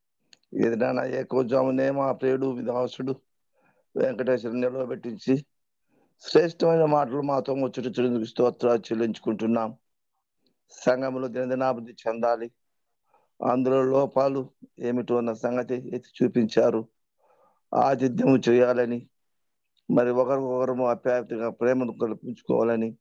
ఏదైనా ఏకోజామునే మా ప్రియుడు విదాసుడు వెంకటేశ్వర నిలవబెట్టించి శ్రేష్టమైన మాటలు మాతో ముచ్చటించడానికి స్తోత్రాలు చెల్లించుకుంటున్నాం. సంఘములో దినదినాభివృద్ధి చెందాలి, అందులో లోపాలు ఏమిటో అన్న సంగతి ఎత్తి చూపించారు. ఆతిథ్యము చేయాలని, మరి ఒకరికొకరు అప్యాయతగా ప్రేమను కల్పించుకోవాలని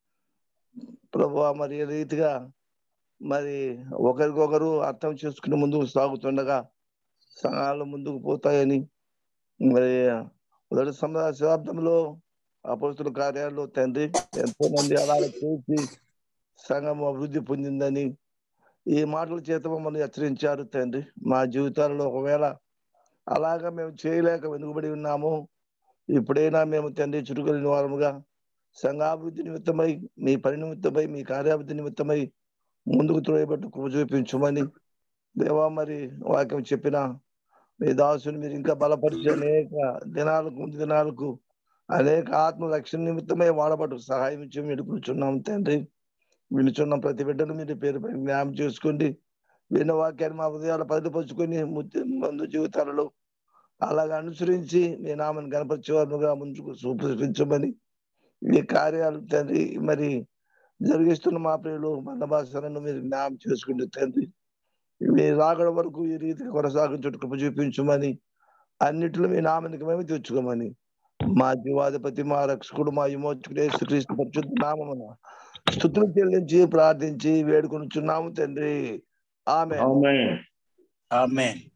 ప్రభువా, మరి ఈ రీతిగా మరి ఒకరికొకరు అర్థం చేసుకుని ముందుకు సాగుతుండగా సంఘాలు ముందుకు పోతాయని, మరి మొదటి శతాబ్దంలో అపోస్తుల కార్యాల్లో తండ్రి ఎంతో మంది అలాగే చేసి సంఘం అభివృద్ధి పొందిందని ఈ మాటల చేత మమ్మల్ని హెచ్చరించారు తండ్రి. మా జీవితాలలో ఒకవేళ అలాగా మేము చేయలేక వెనుకబడి ఉన్నాము, ఇప్పుడైనా మేము తండ్రి చురుకలిన వారముగా సంఘాభివృద్ధి నిమిత్తమై, మీ పని నిమిత్తమై, మీ కార్యాభివృద్ధి నిమిత్తమై ముందుకు త్రోయబట్టు కృప చూపించమని దేవా, మరి వాక్యం చెప్పిన మీ దాసుని మీరు ఇంకా బలపరిచి అనేక దినాలకు ముందు దినాలకు అనేక ఆత్మ రక్షణ నిమిత్తమై వాడబట్టు సహాయం ఇచ్చి మీరు కూర్చున్నాం తండ్రి. వినుచున్న ప్రతి బిడ్డను మీరు పేరుపై జ్ఞాపకం చేసుకోండి. విన్న వాక్యాన్ని మా హృదయాలు పదిపరుచుకొని ముందు జీవితాలలో అలాగా అనుసరించి మీ నామని గణపరిచేవారుగా ముందుకు చూపించమని ఈ కార్యాలు తండ్రి మరి జరిగిస్తున్న మా ప్రియులు మన భాషలను మీరు జ్ఞాపకం చేసుకుంటే తండ్రి, మీ రాకడ వరకు ఈ రీతిగా కొనసాగించుట కృప చూపించమని, అన్నిటిలో మీ నామానికి మేము తెచ్చుకోమని మా జీవాధిపతి, మా రక్షకుడు, మా విమోచకుడు యేసుక్రీస్తు పరిశుద్ధ నామమున స్తుతులు చెల్లించి ప్రార్థించి వేడుకొనుచున్నాము తండ్రి. ఆమేన్. ఆమేన్. ఆమేన్.